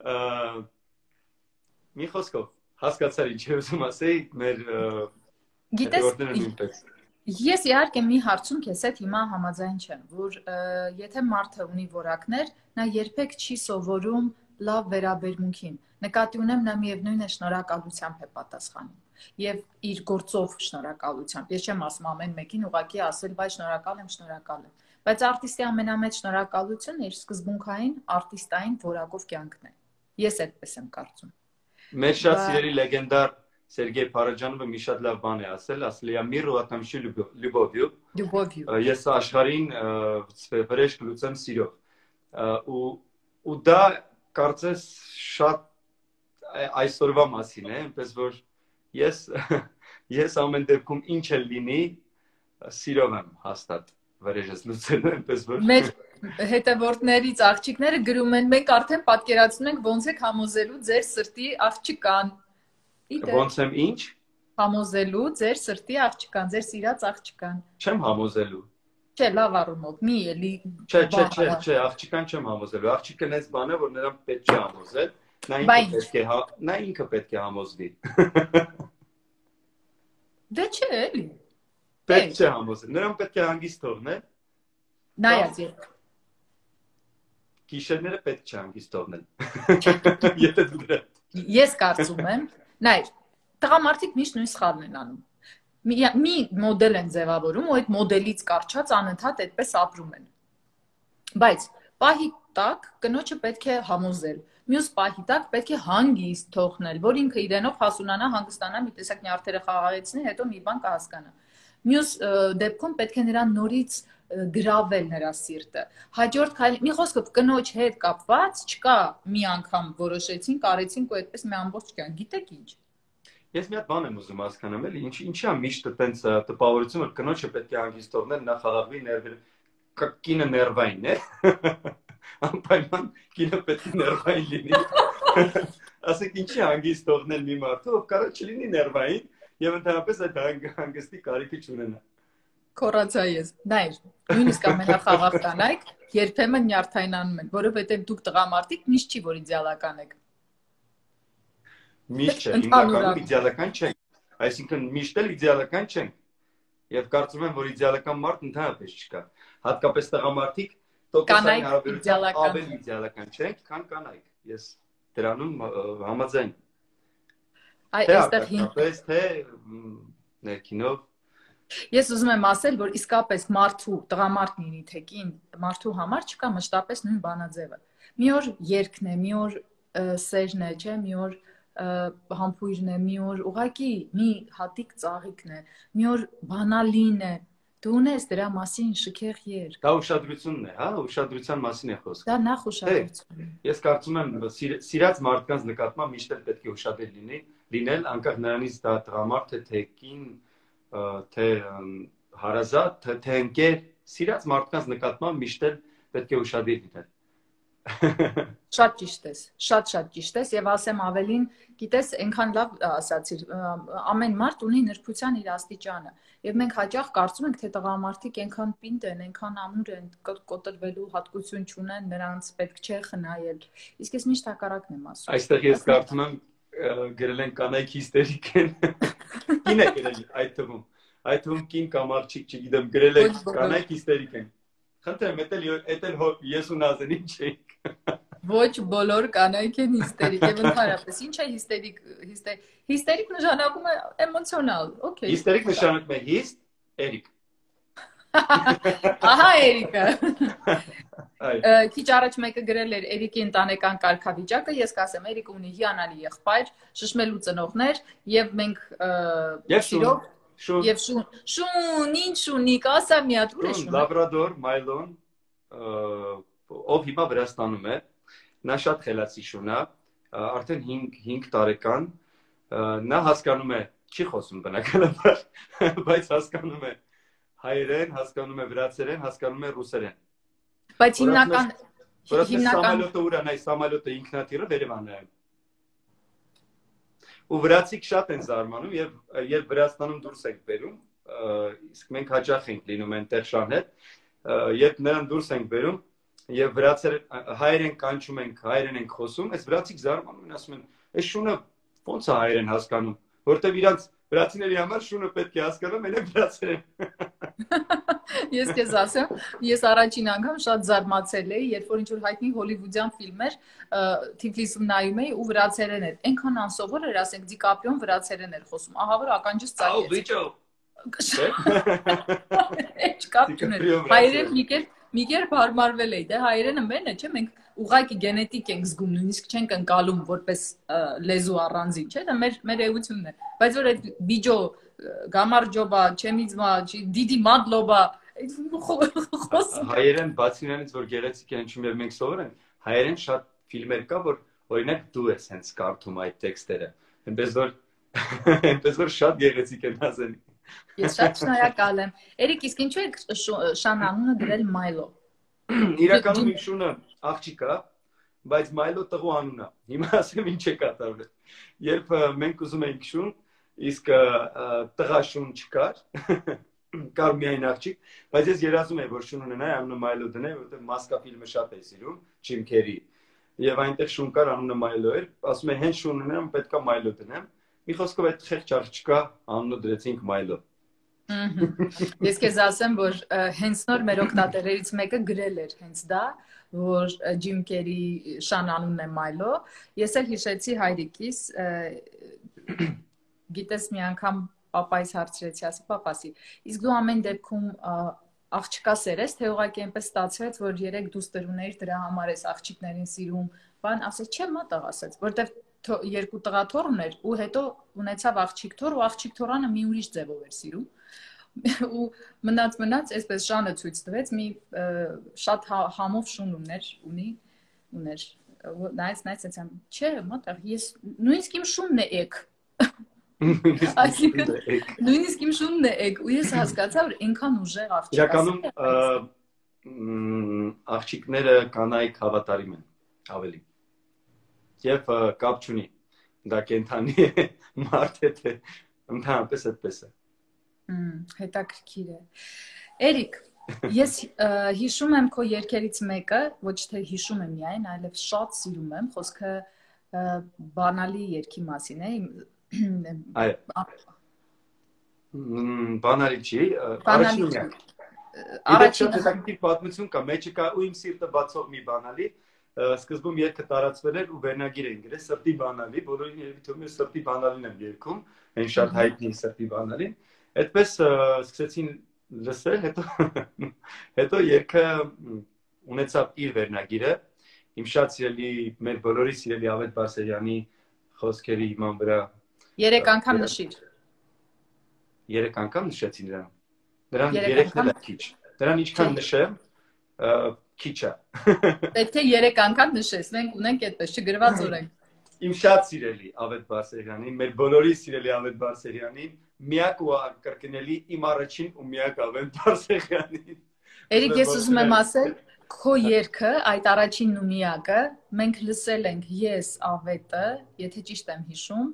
Մի խոսքով, հասկացար ինչ եմ ուզում ասեի, մեր հետևորդները նույնպես։ Ես իհարկե մի հարցում քեզ հետ հիմա համաձայն չեմ, որ եթե մարդը ունի որակներ, նա երբեք չի սովորում լավ վերաբերմունքին։ Նկատի ունեմ նա միևնույն է շնորհակալությամբ է պատասխանում եւ իր գործով շնորհակալությամբ։ Ես չեմ ասում ամեն մեկին ուղղակի ասել, բայց շնորհակալ եմ, շնորհակալ եմ։ Բայց արտիստի ամենամեծ շնորհակալությունը իր սկզբունքային արտիստային որակով կյանքն է։ Ես այդպես եմ կարծում։ Մեր շատ սիրելի լեգենդար Սերգեյ Փարաջանովը մի շատ լավ բան է ասել, ասել է «Միրу отомщу любовью». Любовью։ Ես աշխարհին վրեժ կլուծեմ սիրով։ Ու ու դա կարծես շատ այսօրվա մասին է, այնպես որ ես ես ամեն դեպքում ինչ էլ լինի, սիրով եմ հաստատ վրեժս լուծելու, այնպես որ մեր հետևորդներից աղջիկները գրում են, մենք արդեն պատկերացնում ենք ոնց եք համոզելու ձեր սրտի աղջկան։ Ոնց եմ ինչ համոզելու ձեր սրտի աղջկան, ձեր սիրած աղջկան։ Չեմ համոզելու։ Չէ, լավ առումով, մի էլի։ Չէ, չէ, չէ, չէ, աղջկան չեմ համոզելու։ Աղջիկը նենց բան է, որ նրան պետք է համոզել, նա ինքը պետք է նա ինքը պետք է համոզվի։ Դե չէ, էլի։ Պետք չէ համոզել, նրան պետք է հանգիստ թողնել։ Նայած երբ։ Գիշերները պետք չէ հանգիստ թողնել։ Եթե դու դրա։ Ես կարծում եմ, նայ, տղամարդիկ միշտ նույն սխալն են անում։ Մի մոդել են ձևավորում ու այդ մոդելից կարճած անընդհատ այդպես ապրում են։ Բայց պահի տակ կնոջը պետք է համոզել։ Մյուս պահի տակ պետք է հանգիստ թողնել, որ ինքը իրենով հասունանա, հանգստանա, մի տեսակ նյարդերը խաղաղեցնի, հետո մի բան կհասկանա։ Մյուս դեպքում պետք է նրան նորից գրավել նրա սիրտը։ Հաջորդ քայլ, մի խոսքով կնոջ հետ կապված չկա մի անգամ որոշեցինք, արեցինք ու այդպես մի ամբողջ կյանք, գիտեք ինչ։ Ես մի հատ բան եմ ուզում հասկանամ, էլի, ինչ ինչի է միշտ այտենց տպավորություն, որ կնոջը պետք է հանգիստ թողնել, նա խաղաղվի, ներվի, կինը ներվային է։ Անպայման կինը պետք է ներվային լինի։ ասենք ինչի հանգիստ թողնել մի մարդու, ով կարող չլինի ներվային եւ ընդհանրապես այդ հանգստի կարիքը չունենա։ Կորացա ես։ Նայր, նույնիսկ ամենախաղաղ կանայք երբեմն նյարդայնանում են, որովհետեւ դուք տղամարդիկ միշտ չի որ իդեալական եք։ Միշտ չէ, հիմնականում իդեալական չենք, այսինքն միշտ էլ իդեալական չենք։ Եվ կարծում եմ, որ իդեալական մարդ ընդհանրապես չկա։ Հատկապես տղամարդիկ տոկոսային հարաբերությամբ ավելի իդեալական չենք, քան կանայք։ Ես դրանում համաձայն։ Այ այստեղ հինգ թե ներքինով Ես ուզում եմ ասել, որ իսկապես մարդու, տղամարդ լինի թե կին, մարդու համար չկա մշտապես նույն բանաձևը։ Մի օր երգն է, մի օր սերն է, չէ, մի օր համբույրն է, մի օր ուղղակի մի հատիկ ծաղիկն է, մի օր բանալին է։ Դու ունես դրա մասին շքեղ երգ։ Դա ուշադրությունն է, հա, ուշադրության մասին է խոսքը։ Դա նախ ուշադրություն։ Ես կարծում եմ, սիրած մարդկանց նկատմամբ միշտ էլ պետք է ուշադիր լինի, լինել, անկախ նրանից դա տղամարդ է, թե կին, թե հարազատ, թե ընկեր, սիրած մարդկանց նկատմամբ միշտ էլ պետք է ուշադիր լինել։ Շատ ճիշտ ես, շատ-շատ ճիշտ ես եւ ասեմ ավելին, գիտես, այնքան լավ ասացիր, ամեն մարդ ունի նրբության իր աստիճանը եւ մենք հաճախ կարծում ենք, թե տղամարդիկ այնքան պինդ են, այնքան ամուր են, կոտրվելու հատկություն չունեն, նրանց պետք չէ խնայել։ Իսկ ես միշտ հակառակն եմ ասում։ Այստեղ ես կարծում եմ գրել են կանայք հիստերիկ են։ Կին է գրել այդ թվում։ Այդ թվում կին կամ աղջիկ, չգիտեմ, գրել է կանայք հիստերիկ են։ Խնդրեմ, էդ էլ ես ու Նազենին չէինք։ Ոչ բոլոր կանայք են հիստերիկ եւ ընդհանրապես ինչ է հիստերիկ, հիստերիկ նշանակում է էմոցիոնալ, օքեյ։ Հիստերիկ նշանակում է հիստ, էրիկ։ Ահա Էրիկը։ Քիչ առաջ մեկը գրել էր Էրիկի ընտանեկան կարգավիճակը, ես կասեմ Էրիկը ունի հիանալի եղբայր, շշմելու ծնողներ եւ մենք սիրով Եվ շուն, շուն, ինչ շունի, կասա մի հատ, ուր է շունը։ Լաբրադոր, Մայլոն, ով հիմա Վրաստանում է, նա շատ խելացի շուն է, արդեն հինգ տարեկան, նա հասկանում է, չի խոսում բնականաբար, բայց հասկանում է հայերեն, հասկանում է վրացերեն, հասկանում է ռուսերեն։ Բայց հիմնական հիմնական Սամալյոտը ուր է, նայ Սամալյոտը ինքնաթիռը Երևանում է։ Ու վրացիք շատ են զարմանում եւ երբ Վրաստանում դուրս ենք բերում, իսկ մենք հաճախ ենք լինում այնտեղ շան հետ, երբ նրան դուրս ենք բերում եւ վրացեր հայերեն կանչում ենք, հայերեն ենք խոսում, այս վրացիք զարմանում են, ասում են, այս շունը ո՞նց է հայերեն հասկանում, որտեւ իրանց վրացիների համար շունը պետք է հասկանան, մենակ վրացերեն։ Ես քեզ ասեմ, ես առաջին անգամ շատ զարմացել էի, երբ որ ինչ-որ հայտնի հոլիվուդյան ֆիլմեր Թիֆլիսում նայում էի ու վրացերեն էր։ Այնքան անսովոր էր, ասենք Դիկապրիոն վրացերեն էր խոսում։ Ահա որ ականջս ծակեց։ Ինչ կապ ուներ։ Հայերեն մի կերպ մի կերպ հարմարվել էի, դե հայերենը մենն է, չէ՞, մենք ուղղակի գենետիկ ենք զգում, նույնիսկ չենք ընկալում որպես լեզու առանձին, չէ՞, դա մեր մեր էությունն է։ Բայց որ այդ բիջո գամարջոբա, չեմիզմա, դիդի մադլոբա հայերեն բացի նրանից որ գեղեցիկ է հնչում եւ մենք սովոր ենք, հայերեն շատ ֆիլմեր կա, որ օրինակ դու ես հենց կարդում այդ տեքստերը։ Այնպես որ այնպես որ շատ գեղեցիկ են ասել։ Ես շատ շնորհակալ եմ։ Էրիկ, իսկ ինչու եք շան անունը դրել Մայլո։ Իրականում իմ շունը աղջիկ է, բայց Մայլո տղու անուն է։ Հիմա ասեմ ինչ է կատարվել։ Երբ մենք ուզում էինք շուն, իսկ տղա շուն չկար, կար միայն աղջիկ, բայց ես երազում եմ որ շուն ունենայի, անունը Մայլո դնեի, որովհետև Մասկա ֆիլմը շատ է սիրում, Ջիմ Քերի։ Եվ այնտեղ շուն կար, անունը Մայլո էր, ասում եմ հենց շուն ունենամ, պետքա Մայլո դնեմ։ Մի խոսքով այդ խեղճ աղջկա անունը դրեցինք Մայլո։ Ես քեզ ասեմ, որ հենց նոր մեր օգտատերերից մեկը գրել էր հենց դա, որ Ջիմ Քերի շան անունն է Մայլո։ Ես էլ հիշեցի հայրիկիս, գիտես մի անգամ պապայից հարցրեցի, ասի պապասի, իսկ դու ամեն դեպքում աղջկա սերես, թե ուղղակի այնպես ստացվեց, որ երեք դուստր ունեիր դրա համար ես աղջիկներին սիրում, բան ասեց, չէ, մտա ասեց, որտեվ երկու տղա թոռ ուներ ու հետո ունեցավ աղջիկ թոռ ու աղջիկ թոռանը մի ուրիշ ձևով էր սիրում ու մնաց մնաց այսպես շանը ցույց տվեց մի շատ համով շուն ուներ ունի ուներ նայց նայց ասեմ չէ մտա ես նույնիսկ իմ շունն է եկ այսինքն նույնիսկ իմ շունն է եկ ու ես հասկացա որ այնքան ուժեղ աղջիկ իրականում աղջիկները կանայք հավատարիմ են ավելի Եվ կապ չունի։ Դա կենթանի է, մարդ է, թե ընդհանրապես այդպես է։ Հետաքրքիր է։ Էրիկ, ես հիշում եմ քո երգերից մեկը, ոչ թե հիշում եմ միայն, այլև շատ սիրում եմ, խոսքը բանալի երգի մասին է։ Այո։ Բանալի չի, առաջինը։ Առաջին հետաքրքիր պատմություն կա, մեջը կա ու իմ սիրտը բացող մի բանալի, սկզբում երգը տարածվել էր ու վերնագիր էին գրել սրտի բանալի, բոլորին երևի թվում է սրտի բանալին եմ երգում, այն շատ հայտնի սրտի բանալին։ Այդպես սկսեցին լսել, հետո հետո երգը ունեցավ իր վերնագիրը, իմ շատ սիրելի, մեր բոլորի սիրելի Ավետ Բարսեղյանի խոսքերի իման վրա։ Երեք անգամ նշիր։ Երեք անգամ նշեցի նրան։ Նրան երեքն էլ է քիչ։ Նրան ինչքան նշեմ, քիչ է։ Պետք է երեք անգամ նշես, մենք ունենք այդպես չգրված օրենք։ Իմ շատ սիրելի Ավետ Բարսեղյանին, մեր բոլորի սիրելի Ավետ Բարսեղյանին, միակ ու կրկնելի իմ առաջին ու միակ Ավետ Բարսեղյանին։ Էրիկ, ես ուզում եմ ասել, քո երգը, այդ առաջինն ու միակը, մենք լսել ենք ես Ավետը, եթե ճիշտ եմ հիշում,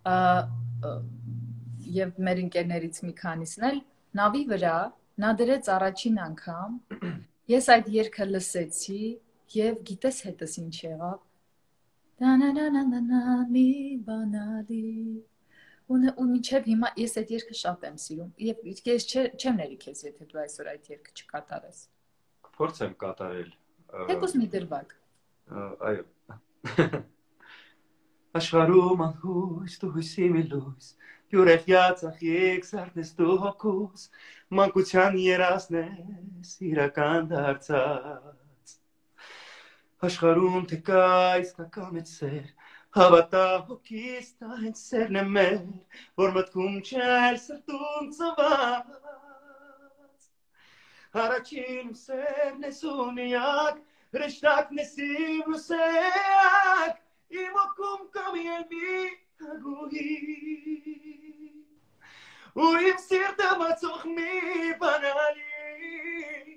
եւ մեր ընկերներից մի քանիսն էլ նավի վրա նա դրեց առաջին անգամ, ես այդ երգը լսեցի եւ գիտես հետս ինչ եղավ։ Դանանանանանա մի բանալի ու մինչև հիմա ես այդ երգը շատ եմ սիրում եւ ես չեմ ների քեզ եթե դու այսօր այդ երգը չկատարես։ Փորձեմ կատարել։ Թեկուզ մի դրվագ։ Այո։ Աշխարհում անհույս դու հույսի մի լույս, յուրեղյաց աղիք սարդես դու հոգուս, մանկության երազն ես իրական դարձած։ Աշխարհում թե կա իսկական մեծ սեր, հավատա հոգիս դա հենց սերն է մեր, որ մտքում չէր սրտում ծնված։ Առաջին սերն ես ունիակ, հրեշտակն ես իմ լուսեակ, իմ օգում կամ ելմի հագուհի, ու իմ սիրտը բացող մի բանալի,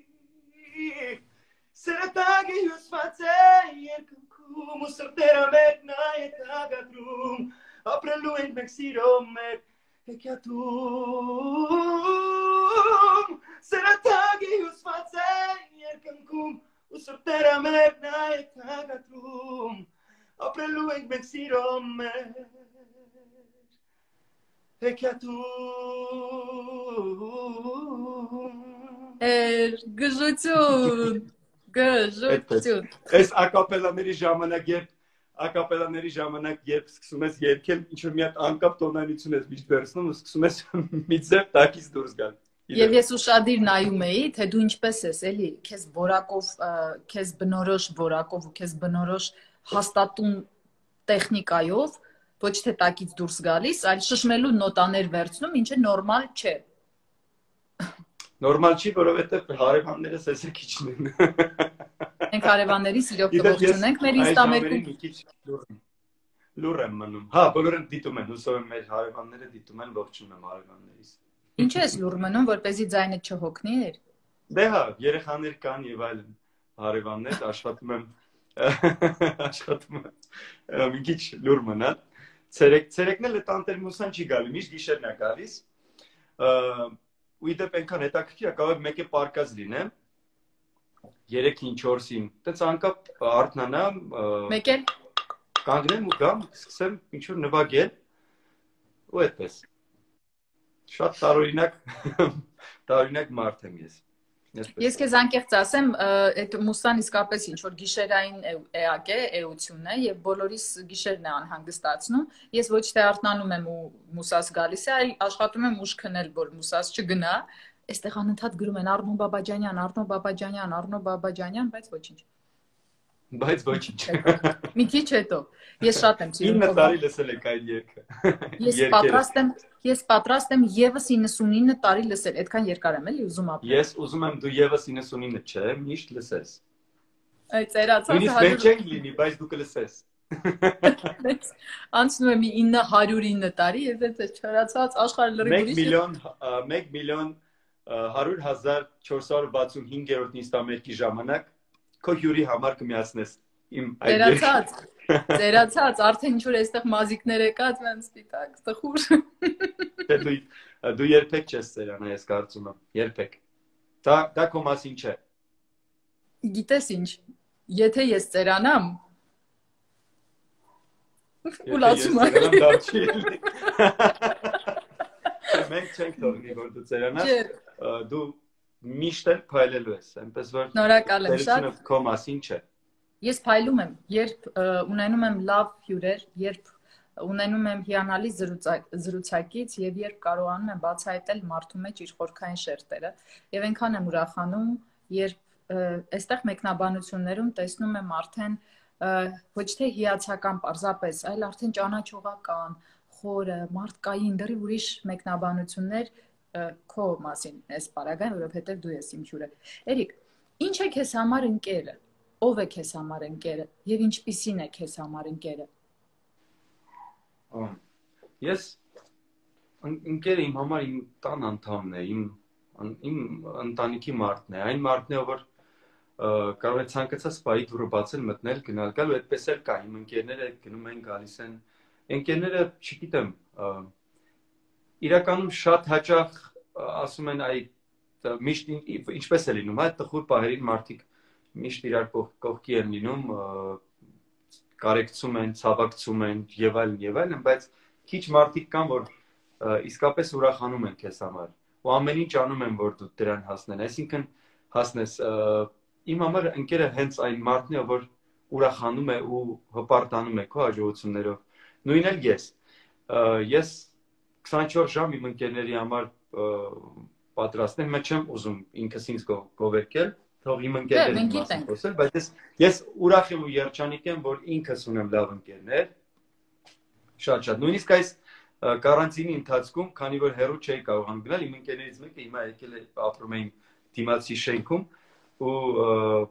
սրտագի հյուսված է երկնքում, ու սրտերը մեր նայետ հագադրում, ապրելու ենք մենք սիրո մեր հեքիաթում, սրտագի հյուսված է երկնքում, ու սրտերը մեր նայետ հագադրում, ապրելու ենք մենք սիրո մեր հեքիաթում։ Էր գժություն, գժություն։ Այս ակապելաների ժամանակ երբ ակապելաների ժամանակ երբ սկսում ես երգել, ինչ-որ մի հատ անկապ տոնայնություն ես միշտ վերցնում ու սկսում ես մի ձև տակից դուրս գալ։ Եվ ես ուշադիր նայում էի, թե դու ինչպես ես, էլի, քեզ որակով, քեզ բնորոշ որակով ու քեզ բնորոշ հաստատուն տեխնիկայով, ոչ թե տակից դուրս գալիս, այլ շշմելու նոտաներ վերցնում, ինչը նորմալ չէ։ Նորմալ չի, որովհետև հարևաններս էսը քիչն են։ Մենք հարևանների սիրով կողջունենք մեր ինստամերկում։ Լուր եմ մնում։ Հա, բոլորը դիտում են, հուսով եմ մեր հարևանները դիտում են, ողջունում եմ հարևաններիս։ Ինչ ես լուր մնում, որպեսզի ձայնը չհոգնի էր։ Դե հա, երեխաներ կան եւ այլն, հարևաններ, աշխատում եմ աշխատում եմ մի քիչ լուր մնալ։ Ցերեկ, ցերեկն էլ տանտերմուսան չի գալի, միշտ գիշերն է գալիս։ Ու իդեպ այնքան հետաքրքիր է, կարող է մեկ է պարկած լինեմ։ երեքին, չորսին, տենց անկապ արթնանամ, մեկ էլ կանգնեմ ու գամ, սկսեմ ինչ-որ նվագել, ու այդպես։ Շատ տարօրինակ, տարօրինակ մարդ եմ ես։ Ես քեզ անկեղծ ասեմ, այդ մուսան իսկապես ինչ-որ գիշերային էակ է, էություն է, և բոլորիս գիշերն է անհանգստացնում, ես ոչ թե արթնանում եմ ու մուսաս գալիս է, այլ աշխատում եմ ուշ քնել, որ մուսաս չգնա, այստեղ անընդհատ գրում են Արնո Բաբաջանյան, Արնո Բաբաջանյան, Արնո Բաբաջանյան, բայց ոչինչ։ Բայց ոչինչ։ Մի քիչ հետո։ Ես շատ եմ սիրում։ ինը տարի լսել եք այդ երգը։ Ես պատրաստ եմ, ես պատրաստ եմ եւս իննսունինը տարի լսել, այդքան երկար եմ էլի ուզում ապրել։ Ես ուզում եմ դու եւս իննսունինը չէ, միշտ լսես։ Այդ ծերացածը նույնիսկ վեճ լինի, բայց դու կլսես։ Անցնում եմ ինը հարյուր ինը տարի, եւ այդ չորացած աշխարհը լրիվ ուրիշ է։ մեկ միլիոն մեկ միլիոն հարյուր հազար չորս հարյուր վաթսուն հինգերորդ նիստամերկի ժամանակ քո հյուրի համար կմիացնես իմ այդ Ծերացած, Ծերացած, արդեն ինչ որ այստեղ մազիկներ եկած, ոնց սպիտակ, տխուր։ Դու դու երբեք չես ծերանա, ես կարծում եմ, երբեք։ Դա դա քո մասին չէ։ Գիտես ինչ, եթե ես ծերանամ, Եթե ու ես լացում եմ։ ծերանամ, դա չի լինի։ Մենք չենք թողնի, որ դու ծերանաս, Չէ, ը, դու միշտ էլ փայլելու ես, այնպես որ շնորհակալ եմ շատ։ ծերությունը քո մասին չէ։ Ես փայլում եմ, երբ ը, ունենում եմ լավ հյուրեր, երբ ունենում եմ հիանալի զրուցա- զրուցակից եւ երբ կարողանում եմ բացահայտել մարդու մեջ իր խորքային շերտերը եւ այնքան եմ ուրախանում, երբ ը, այստեղ մեկնաբանություններում տեսնում եմ արդեն ը, ոչ թե հիացական պարզապես, այլ արդեն ճանաչողական, խորը, մարդկային, դեռ ուրիշ մեկնաբանություններ ը, քո մասին այս պարագան, որովհետեւ դու ես իմ հյուրը։ Էրիկ, ինչ է քեզ համար ընկերը։ Ով է քեզ համար ընկերը եւ ինչպիսին է քեզ համար ընկերը։ Ա, Ես ըն- ընկերը իմ համար իմ տան անդամն է, իմ ըն- իմ ընտանիքի մարդն է, այն մարդն է, որ ը, կարող է ցանկացած սպայի դուռը բացել, մտնել, գնալ, գալ ու այդպես էլ կա։ Իմ ընկերները գնում են, գալիս են։ Ընկերները, չգիտեմ, ը, իրականում շատ հաճախ ը, ասում են այ տ- միշտ ին- ի- ինչպես է լինում, այդ տխուր պահերին մարդիկ միշտ իրար կողք- կողքի են լինում, ը, կարեկցում են, ցավակցում են եւ այլն եւ այլն, բայց քիչ մարդիկ կան, որ ը, իսկապես ուրախանում են քեզ համար ու ամեն ինչ անում են, որ դու դրան հասնեն։ Այսինքն հասնես, ը, իմ համար ընկերը հենց այն մարդն է, որ ուրախանում է ու հպարտանում է քո հաջողություններով։ Նույնն էլ ես։ Ը, Ես քսանչորս ժամ իմ ընկերների համար ը, պատրաստ եմ, mən չեմ ուզում ինքս ինձ գո- գովերքել, թող իմ Դե, ընկերների մենք մասին գիտենք։ խոսել, բայց ես ես ուրախ եմ ու երջանիկ եմ, որ ինքս ունեմ լավ ընկերներ, շատ շատ։ Նույնիսկ այս ը, կարանտինի ընթացքում, քանի որ հեռու չէի կարողանում գնալ, իմ ընկերներից մեկը հիմա եկել է ապրում է իմ դիմացի շենքում ու ը,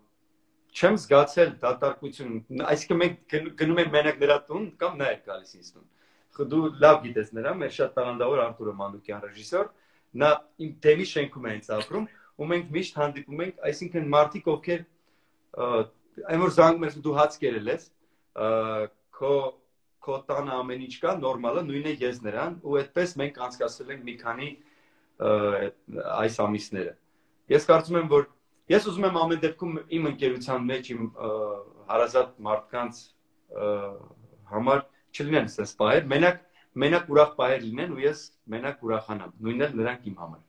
չեմ զգացել դատարկություն, այսինքն մենք գն- գնում ենք մենակ նրա տուն կամ նա է գալիս ինձ տուն։ Խ- Դու լավ գիտես նրան, մեր շատ տաղանդավոր Արտուրը Մանուկյան ռեժիսոր, նա իմ դեմի շենքում է ինձ ապրում ու մենք միշտ հանդիպում ենք, այսինքն մարդիկ ովքեր ը, այն որ զանգում ես ու դու հաց կերել ես, ը, քո քո տանը ամեն ինչ կա, նորմալը, նույնն է ես նրան ու այդպես մենք անցկացրել ենք մի քանի ը, այս ամիսները։ Ես կարծում եմ, որ ես ուզում եմ ամեն դեպքում իմ ընկերության մեջ իմ ը, հարազատ մարդկանց ը, համար չլինեն sense պահեր, մենակ մենակ ուրախ պահեր լինեն ու ես մենակ ուրախանամ։ Նույնն էլ նրանք իմ համար։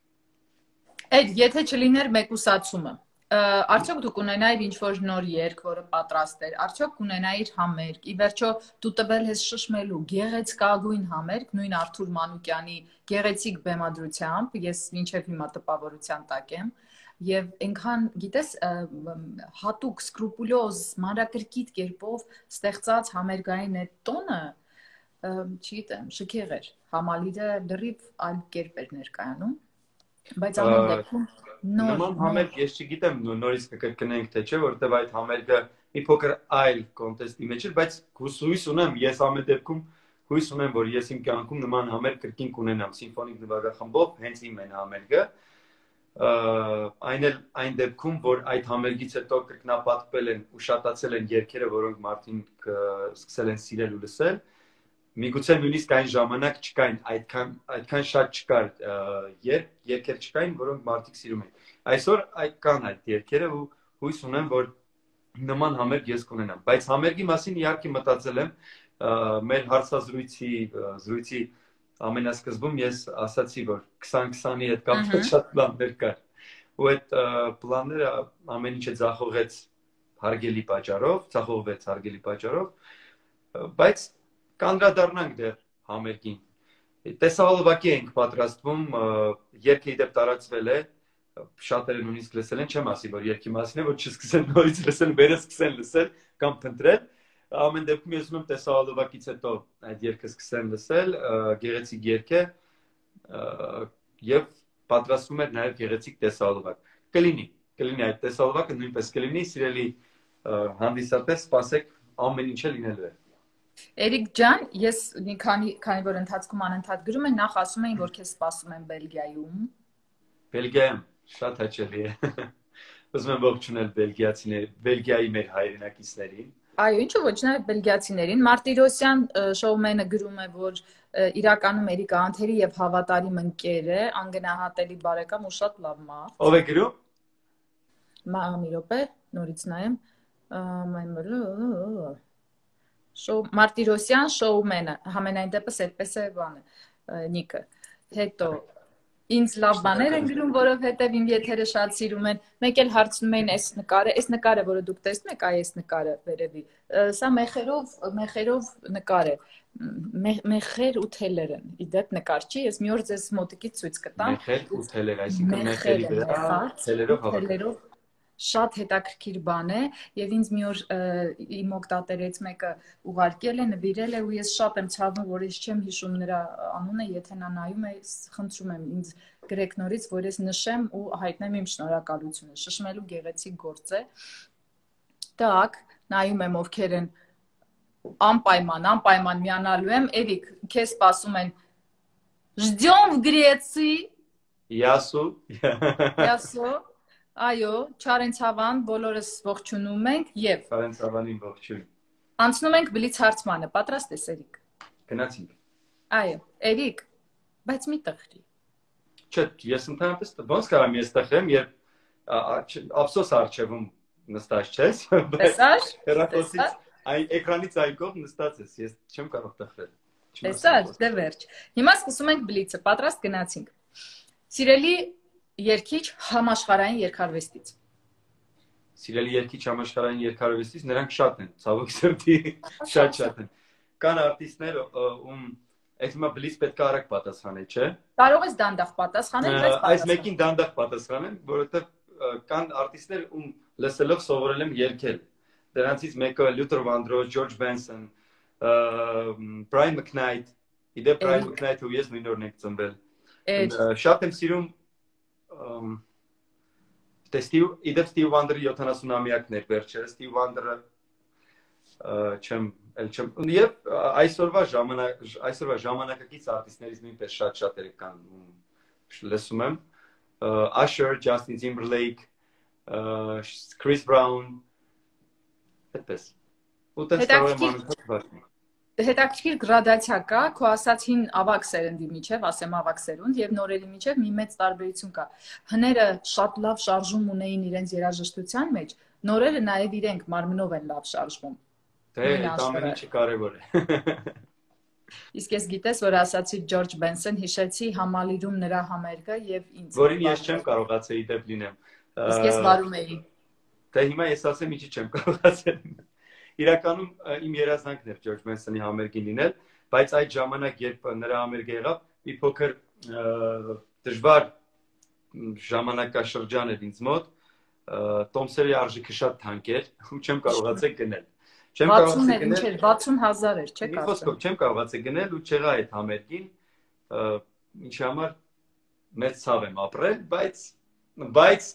Այդ եթե չլիներ մեկուսացումը, ը, արդյոք դու կունենայիր ինչ-որ նոր երգ, որը պատրաստ էր, արդյոք կունենայիր համերգ, ի վերջո դու տվել ես շշմելու գեղեցկագույն համերգ, նույն Արթուր Մանուկյանի գեղեցիկ բեմադրությամբ, ես մինչև հիմա տպավորության տակ եմ, եւ այնքան, գիտես, ը, մ, հատուկ, սկրուպուլոզ, մանրակրկիտ կերպով ստեղծած համերգային այդ տոնը, ը, չգիտեմ, շքեղ էր, համալիրը լրիվ այլ կերպ էր ներկայանում, բայց ամեն Ա, դեպքում նոր, Նման նոր, համերգ ես չգիտեմ նո- նորից կկրկնենք թե չէ, որովհետև այդ համերգը մի փոքր այլ կոնտեքստի մեջ էր, բայց հույս հույս ունեմ, ես ամեն դեպքում հույս ունեմ, որ ես իմ կյանքում նման համերգ կրկին կունենամ սիմֆոնիկ նվագախմբով, հենց իմ այն համերգը։ Ա, Այն էլ այն դեպքում, որ այդ համերգից հետո կրկնապատկվել են ու շատացել են երգերը, որոնք մարդիկ ը, սկսել են սիրել ու լսել։ Միգուցե նույնիսկ այն ժամանակ չկային այդքան այդքան շատ չկար ը, երգ, երգեր չկային, որոնք մարդիկ սիրում էին։ Այսօր այդ կան այդ երգերը ու հույս ունեմ, որ նման համերգ ես կունենամ։ Բայց համերգի մասին իհարկե մտածել եմ ը, մեր հարցազրույցի ը, զրույցի ամենասկզբում ես ասացի, որ քսան քսանի հետ կապված ըհը, շատ պլաններ կար։ Ու այդ ը, պլանները ամեն ինչը ձախողեց հարգելի պատճառով, ձախողվեց հարգելի պատճառով, ը, բայց կանդրադառնանք դեռ համերգին։ Տեսահոլովակի ենք պատրաստվում, ը, երգը իդեպ տարածվել է, ը, շատերը նույնիսկ լսել են, չեմ ասի, որ երգի մասին է, որ չսկսեն նորից լսել, վերը սկսեն լսել կամ փնտրել։ Ամեն դեպքում ես ուզում եմ տեսահոլովակից հետո այդ երգը սկսեն լսել, ը, գեղեցիկ երգ է ը, եւ պատրաստվում է նաեւ գեղեցիկ տեսահոլովակ։ Կլինի, կլինի այդ տեսահոլովակը նույնպես կլինի, սիրելի ը, հանդիսատես, սպասեք, ամեն ինչը լինելու է։ Էրիկ ջան, ես մի քանի քանի որ ընթացքում անընդհատ գրում են, նախ ասում էին, որ քեզ սպասում են Բելգիայում։ Բելգիայում շատ հաճելի է։ Ուզում եմ ողջունել բելգիացիներ, Բելգիայի մեր հայրենակիցներին։ Այո, ինչու ոչ, նաև բելգիացիներին Մարտիրոսյան շոումենը գրում է, որ իրականում Էրիկա Անթերի եւ հավատարիմ ընկեր է, անգնահատելի բարեկամ ու շատ լավ մարդ։ Ով է գրում։ Մի րոպե, նորից նայեմ։ Շոու Մարտիրոսյան շոումենը, համենայն դեպս այդպես է բանը, նիկը։ Հետո ինձ լավ բաներ են գրում, որովհետև իմ եթերը շատ սիրում են։ Մեկ էլ հարցնում էին այս նկարը, այս նկարը, որը դուք տեսնում եք, այ այս նկարը վերևի։ Սա մեխերով, մեխերով նկար է։ Մեխեր ու թելեր են։ Իդեպ նկար չի, ես մի օր ձեզ մոտիկից ցույց կտամ։ Մեխեր ու թելեր, այսինքն մեխերի վրա թելերով հավաքել։ Շատ հետաքրքիր բան է եւ ինձ մի օր իմ օգտատերից մեկը ուղարկել է, նվիրել է ու ես շատ եմ ցավում, որ ես չեմ հիշում նրա անունը, եթե նա նայում է, խնդրում եմ ինձ գրեք նորից, որ ես նշեմ ու հայտնեմ իմ շնորհակալությունը։ Շշմելու գեղեցիկ գործ է։ Так, նայում եմ ովքեր են անպայման, անպայման միանալու եմ։ Էրիկ, քեզ սպասում են Ждём в Греции։ Ясու։ Ясու։ Այո, Չարենցավան, բոլորս ողջունում ենք եւ Չարենցավանին ողջույն։ Անցնում ենք բլից հարցմանը, պատրաստ ես Էրիկ։ Գնացինք։ Այո, Էրիկ, բայց մի տխրի։ Չէ, ես ընդհանրապես ոնց կարամ ես տխրեմ, երբ ափսոս արժևում նստած չես, Տեսա՞ր։ հեռախոսից այն էկրանից այն կողմ նստած ես, ես չեմ կարող տխրել։ Տեսա՞ր, դե վերջ։ Հիմա սկսում ենք բլիցը, պատրաստ գնացինք։ Սիրելի երկիչ համաշխարհային երկարվեստից։ Սիրելի երկիչ համաշխարհային երկարվեստից նրանք շատ են, ցավոք սրտի, շատ-շատ են։ Կան արտիստներ, ում այդ հիմա բլից պետք է արագ պատասխանել, չէ՞։ Կարող ես դանդաղ պատասխանել, բայց այս մեկին դանդաղ պատասխանեմ, որովհետև կան արտիստներ, ում լսելով սովորել եմ երգել։ Դրանցից մեկը Լյութեր Վանդրոս, Ջորջ Բենսոն, Brian McKnight, իդեպ Brian McKnight ու ես նույն օրն ենք ծնվել։ Շատ եմ սիրում Դե Steve, իդեպ Steve Wonder-ի յոթանասունամյակն էր վերջերս, Steve Wonder-ը չեմ, էլ չեմ, եւ այսօրվա ժամանակ, այսօրվա ժամանակակից արտիստներից նույնպես շատ-շատերը կան, լսում եմ, Usher, Justin Timberlake, Chris Brown, այդպես։ Ու տես կարող եմ անընդհատ Հետաքրքիր գրադացիա կա, քո ասած հին ավագ սերնդի միջև, ասեմ ավագ սերունդ եւ նորերի միջև մի մեծ տարբերություն կա։ Հները շատ լավ շարժում ունեին իրենց երաժշտության մեջ, նորերը նաեւ իրենք մարմնով են լավ շարժվում։ Դե այդ ամեն ինչը կարեւոր է։ Իսկ ես գիտես, որ ասացի Ջորջ Բենսոն, հիշեցի համալիրում նրա համերգը եւ ինձ։ Որին ես չեմ կարողացել իդեպ լինեմ։ Իսկ ես վարում էի։ Դե հիմա ես ասեմ ինչի չեմ կարողացել։ Իրականում իմ երազանքն էր Ջորջ Բենսոնի համերգին լինել, բայց այդ ժամանակ, երբ նրա համերգը եղավ, մի փոքր դժվար ժամանակաշրջան էր ինձ մոտ, տոմսերի արժիքը շատ թանկ էր, ու չեմ կարողացել գնել։ Չեմ կարողացել գնել, վաթսուն հազար էր, չէ՞ կարծեմ։ Խոսքով չեմ կարողացել գնել ու չեղա այդ համերգին, ինչի համար մեծ ցավ եմ ապրել, բայց բայց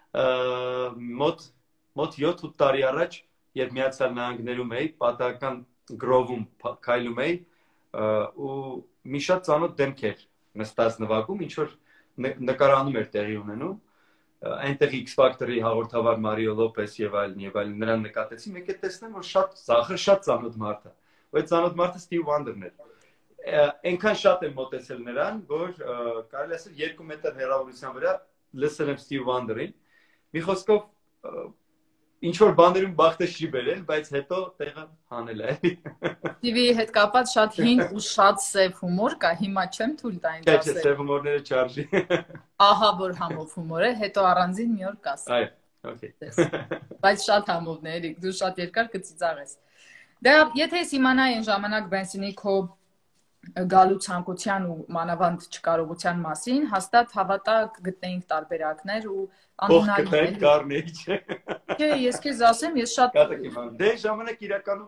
մոտ մոտ յոթ-ութ տարի առաջ երբ Միացյալ Նահանգներում էի, պատահական գրովում քայլում էի ու մի շատ ծանոթ դեմք էր նստած նվագում, ինչ որ նկարանում էր տեղի ունենում, այնտեղ X Factor-ի հաղորդավար Մարիո Լոպես եւ այլն եւ այլն նրան նկատեցի, մեկ է տեսնեմ, որ շատ ծախր, շատ ծանոթ մարդ է։ Ու այդ ծանոթ մարդը Steve Wonder-ն էր։ Այնքան շատ եմ մոտեցել նրան, որ կարելի ասել երկու մետր հեռավորության վրա լսել եմ Steve Wonder-ին։ Մի խոսքով ինչ որ բաներում բախտը չի բերել, բայց հետո տեղը հանել է։ Steve-ի հետ կապած շատ հին ու շատ սև հումոր կա, հիմա չեմ թույլ տա ինձ ասել։ Չէ, սև հումորները չարժի։ Ահա որ համով հումոր է, հետո առանձին մի օր կասեմ։ Այո, օքեյ։ Բայց շատ համովն է, Էրիկ, դու շատ երկար կծիծաղես։ Դե եթե ես իմանայի այն ժամանակ Բենսոնի քո գալու ցանկության ու մանավանդ չկարողության մասին, հաստատ հավատա գտնեինք տարբերակներ ու անհնարին կառնեի, չէ։ Չէ, ես քեզ ասեմ, ես շատ Դե ժամանակ իրականում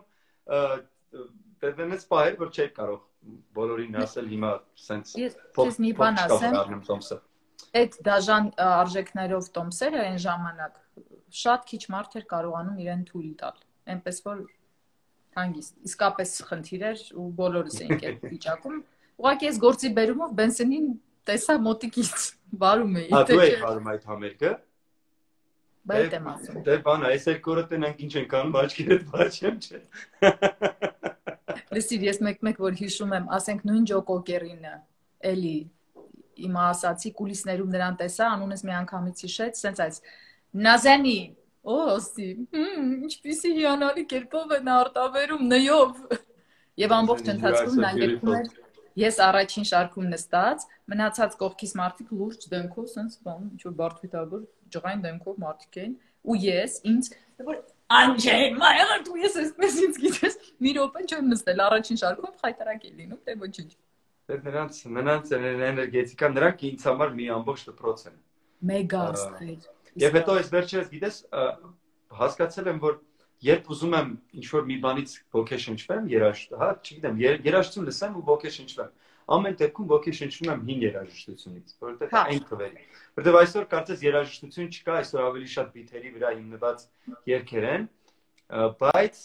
դեռնից պահեր, որ չէի կարող բոլորին ասել հիմա սենց ես մի բան ասեմ։ Այդ դաժան արժեքներով տոմսերը այն ժամանակ շատ քիչ մարդ էր կարողանում իրեն թույլ տալ։ Այնպես որ հանգիստ, իսկապես խնդիր էր ու բոլորս էինք այդ վիճակում։ Ուղղակի ես գործի բերումով Բենսոնին տեսա մոտիկից վարում էի։ Հա դու էի վարում այդ համերգը։ Բայց եմ ասում։ Դե բան, այս երկու օրը տենանք ինչ ենք անում, աչքերդ բաց եմ, չէ։ Լսիր, ես մեկ-մեկ որ հիշում եմ, ասենք նույն Ջո Կոկերինը, էլի իմը ասացի կուլիսներում նրան տեսա, անունս մի անգամից հիշեց, սենց այս Նազանի, օ, ոստի, ինչպիսի հիանալի կերպով է նա արտաբերում նյով։ Եվ ամբողջ ընթացքում նա երգում էր, ես առաջին շարքում նստած, մնացած կողքից մարդիկ լուրջ դեմքով, սենց բան, ինչ-որ բարդույթավոր ջղային դեմքով մարդիկ էին, ու ես ինձ, որ Անջեն, մայր դու ես այսպես ինձ գիտես, մի րոպե չեմ նստել առաջին շարքում, խայտարակ է լինում, թե ոչինչ։ Դե նրանց, նրանց էներգետիկան, նրանք ինձ համար մի ամբողջ դպրոց են։ Մեգա աստղեր։ Եվ հետո այս վերջերս գիտես, հասկացել եմ, որ երբ ուզում եմ ինչ-որ մի բանից ոգեշնչվեմ, երաժշտ, հա, չգիտեմ, երաժշտություն լսեմ ու ոգեշնչվեմ։ Ամեն դեպքում ոգեշնչվում եմ հին երաժշտությունից, որովհետև այն թվերի։ Որովհետև այսօր կարծես երաժշտություն չկա, այսօր ավելի շատ բիթերի վրա հիմնված երգեր են, բայց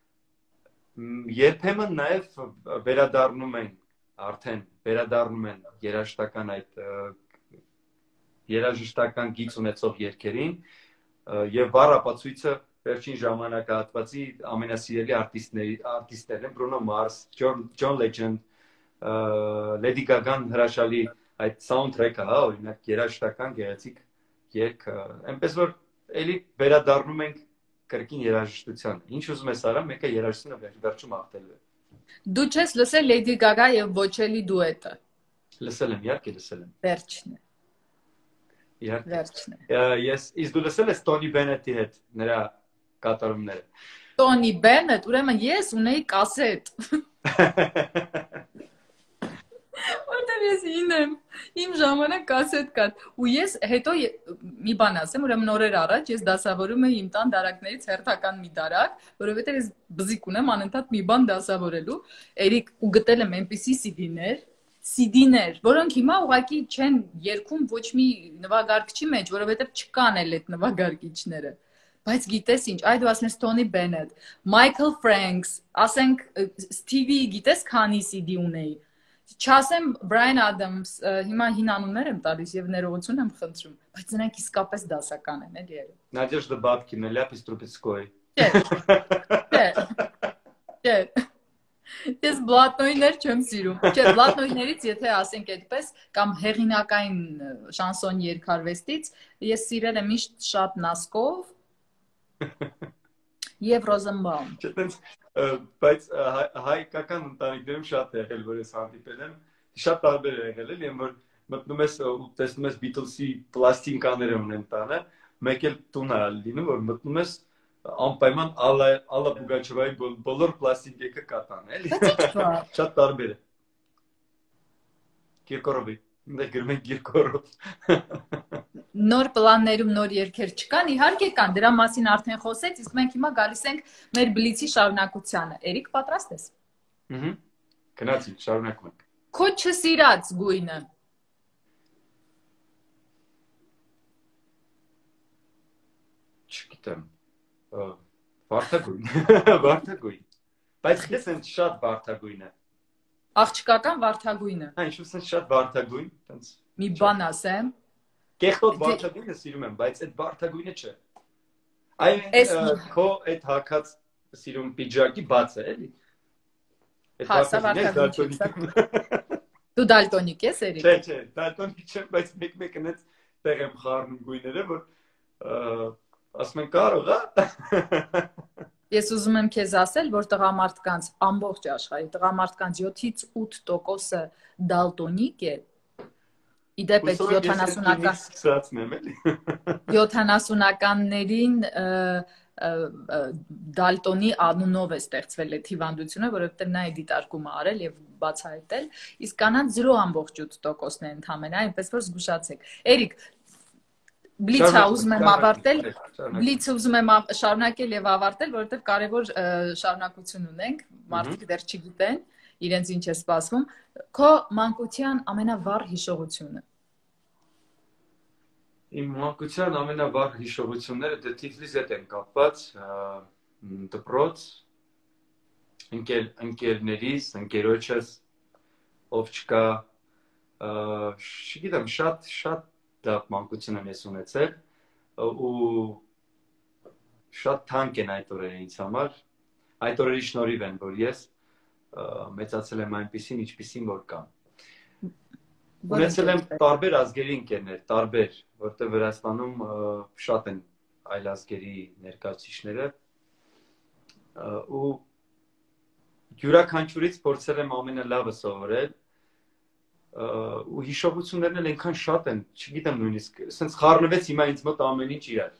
երբեմն նաև վերադառնում են արդեն վերադառնում են երաժշտական այդ երաժշտական գիծ ունեցող երգերին եւ վառ ապացույցը վերջին ժամանակահատվածի ամենասիրելի արտիստների արտիստներն են Բրունո Մարս, Ջոն Լեջենդ, Լեդի Գագան հրաշալի այդ սաունդթրեքը, հա, օրինակ երաժշտական գեղեցիկ երգ, այնպես որ էլի վերադառնում ենք կրկին երաժշտության։ Ինչ ուզում ես արա, մեկը երաժշտությունը վերջում ախտելու է։ Դու չես լսել Լեդի Գագա եւ Բոչելի դուետը։ Լսել եմ, իհարկե լսել եմ։ Վերջն է։ Իհարկե։ Վերջն է։ Ես իսկ դու լսել ես Տոնի Բենետի հետ նրա կատարումները։ Տոնի Բենետ, ուրեմն ես ունեի կասետ։ Որտեղ ես ինեմ, իմ ժամանակ կասետ կար, ու ես հետո մի բան ասեմ, ուրեմն օրեր առաջ ես դասավորում էի իմ տան դարակներից հերթական մի դարակ, որովհետև ես բզիկ ունեմ անընդհատ մի բան դասավորելու, երիկ ու գտել եմ այնպիսի սի դիներ, սի դիներ, որոնք հիմա ուղղակի չեն երգում ոչ մի նվագարկչի մեջ, որովհետև չկան էլ այդ նվագարկիչները։ Բայց գիտես ինչ, այ դու ասում ես Տոնի Բենետ, Մայքլ Ֆրենքս, ասենք Սթիվի, գիտես քանի սի դի ունեի։ Չասեմ Բրայան Ադամս, հիմա հին անուններ եմ տալիս եւ ներողություն եմ խնդրում, բայց նրանք իսկապես դասական են, էլի էլի։ Նադեժդա Բաբկինը, Լյապիս Տրուպեցկոյ։ Չէ։ Չէ։ Ես բլատնոյներ չեմ սիրում։ Չէ, բլատնոյներից, եթե ասենք այդպես, կամ հեղինակային շանսոն երգարվեստից, ես սիրել եմ միշտ շատ Նասկով եւ Ռոզենբաում։ Չէ, բայց հայկական ընտանիքներում շատ է եղել, որ ես հանդիպել եմ, շատ տարբեր է եղել, էլի, որ մտնում ես ու տեսնում ես Beatles-ի պլաստինկաները ունեն տանը, մեկ էլ տուն է լինում, որ մտնում ես անպայման Ալլա Պուգաչովայի բոլոր պլաստինկեքը կա տանը, էլի։ Շատ տարբեր է։ Կիրկորովի, դե գրում են Կիրկորով։ Նոր պլաններում նոր երգեր չկան, իհարկե կան, դրա մասին արդեն խոսեց, իսկ մենք հիմա գալիս ենք մեր բլիցի շարունակությանը։ Էրիկ, պատրաստ ես։ Ահա։ Գնացի, շարունակում ենք։ Քո չսիրած գույնը։ Չգիտեմ։ Վարդագույն, վարդագույն։ Բայց ես եմ շատ վարդագույն է։ Աղջկական վարդագույնը։ Հա, ինչ-որ sense շատ վարդագույն, տենց։ Մի բան ասեմ։ Կեղտոտ վարդագույնը սիրում եմ, բայց այդ վարդագույնը չէ։ Այն քո այդ հակած սիրում պիջակի բաց է, էլի։ Հա, սա վարդագույն չէ։ Դու դալտոնիկ ես, Էրիկ։ Չէ, չէ, դալտոնիկ չեմ, բայց մեկ-մեկ այնց տեղ եմ խառնում գույները, որ ասում են կարող է։ Ես ուզում եմ քեզ ասել, որ տղամարդկանց ամբողջ աշխարհի տղամարդկանց յոթից ութ տոկոսը դալտոնիկ է։ Իդեպ այդ յոթանասունական յոթանասունականներին դալտոնի անունով է ստեղծվել այդ հիվանդությունը, որովհետև նա է դիտարկումը արել եւ բացահայտել, իսկ կանանց զրո ամբողջ ութ տոկոսն է ընդհանրապես, այնպես որ զգուշացեք։ Էրիկ, Բլիցը ուզում եմ ավարտել, բլիցը ուզում եմ շարունակել եւ ավարտել, որովհետեւ կարեւոր շարունակություն ունենք, մարդիկ դեռ չգիտեն իրենց ինչ է սպասվում։ Քո մանկության ամենավառ հիշողությունը։ Իմ մանկության ամենավառ հիշողությունները դե Թիֆլիս հետ են կապված, դպրոց, ընկեր ընկերներիս, ընկերոջս, ով չկա, չգիտեմ, շատ շատ դա մանկություն եմ ես ունեցել ու շատ թանկ են այդ օրերը ինձ համար։ Այդ օրերի շնորհիվ են, որ ես մեծացել եմ այնպիսին, ինչպիսին որ կամ։ Ունեցել եմ տարբեր ազգերի ընկերներ, տարբեր, որտեղ Վրաստանում շատ են այլ ազգերի ներկայացուցիչները ու յուրաքանչյուրից փորձել եմ ամենալավը սովորել ու հիշողություններն էլ այնքան շատ են, չգիտեմ նույնիսկ, ասենց խառնվեց հիմա ինձ մոտ ամեն ինչ իրար։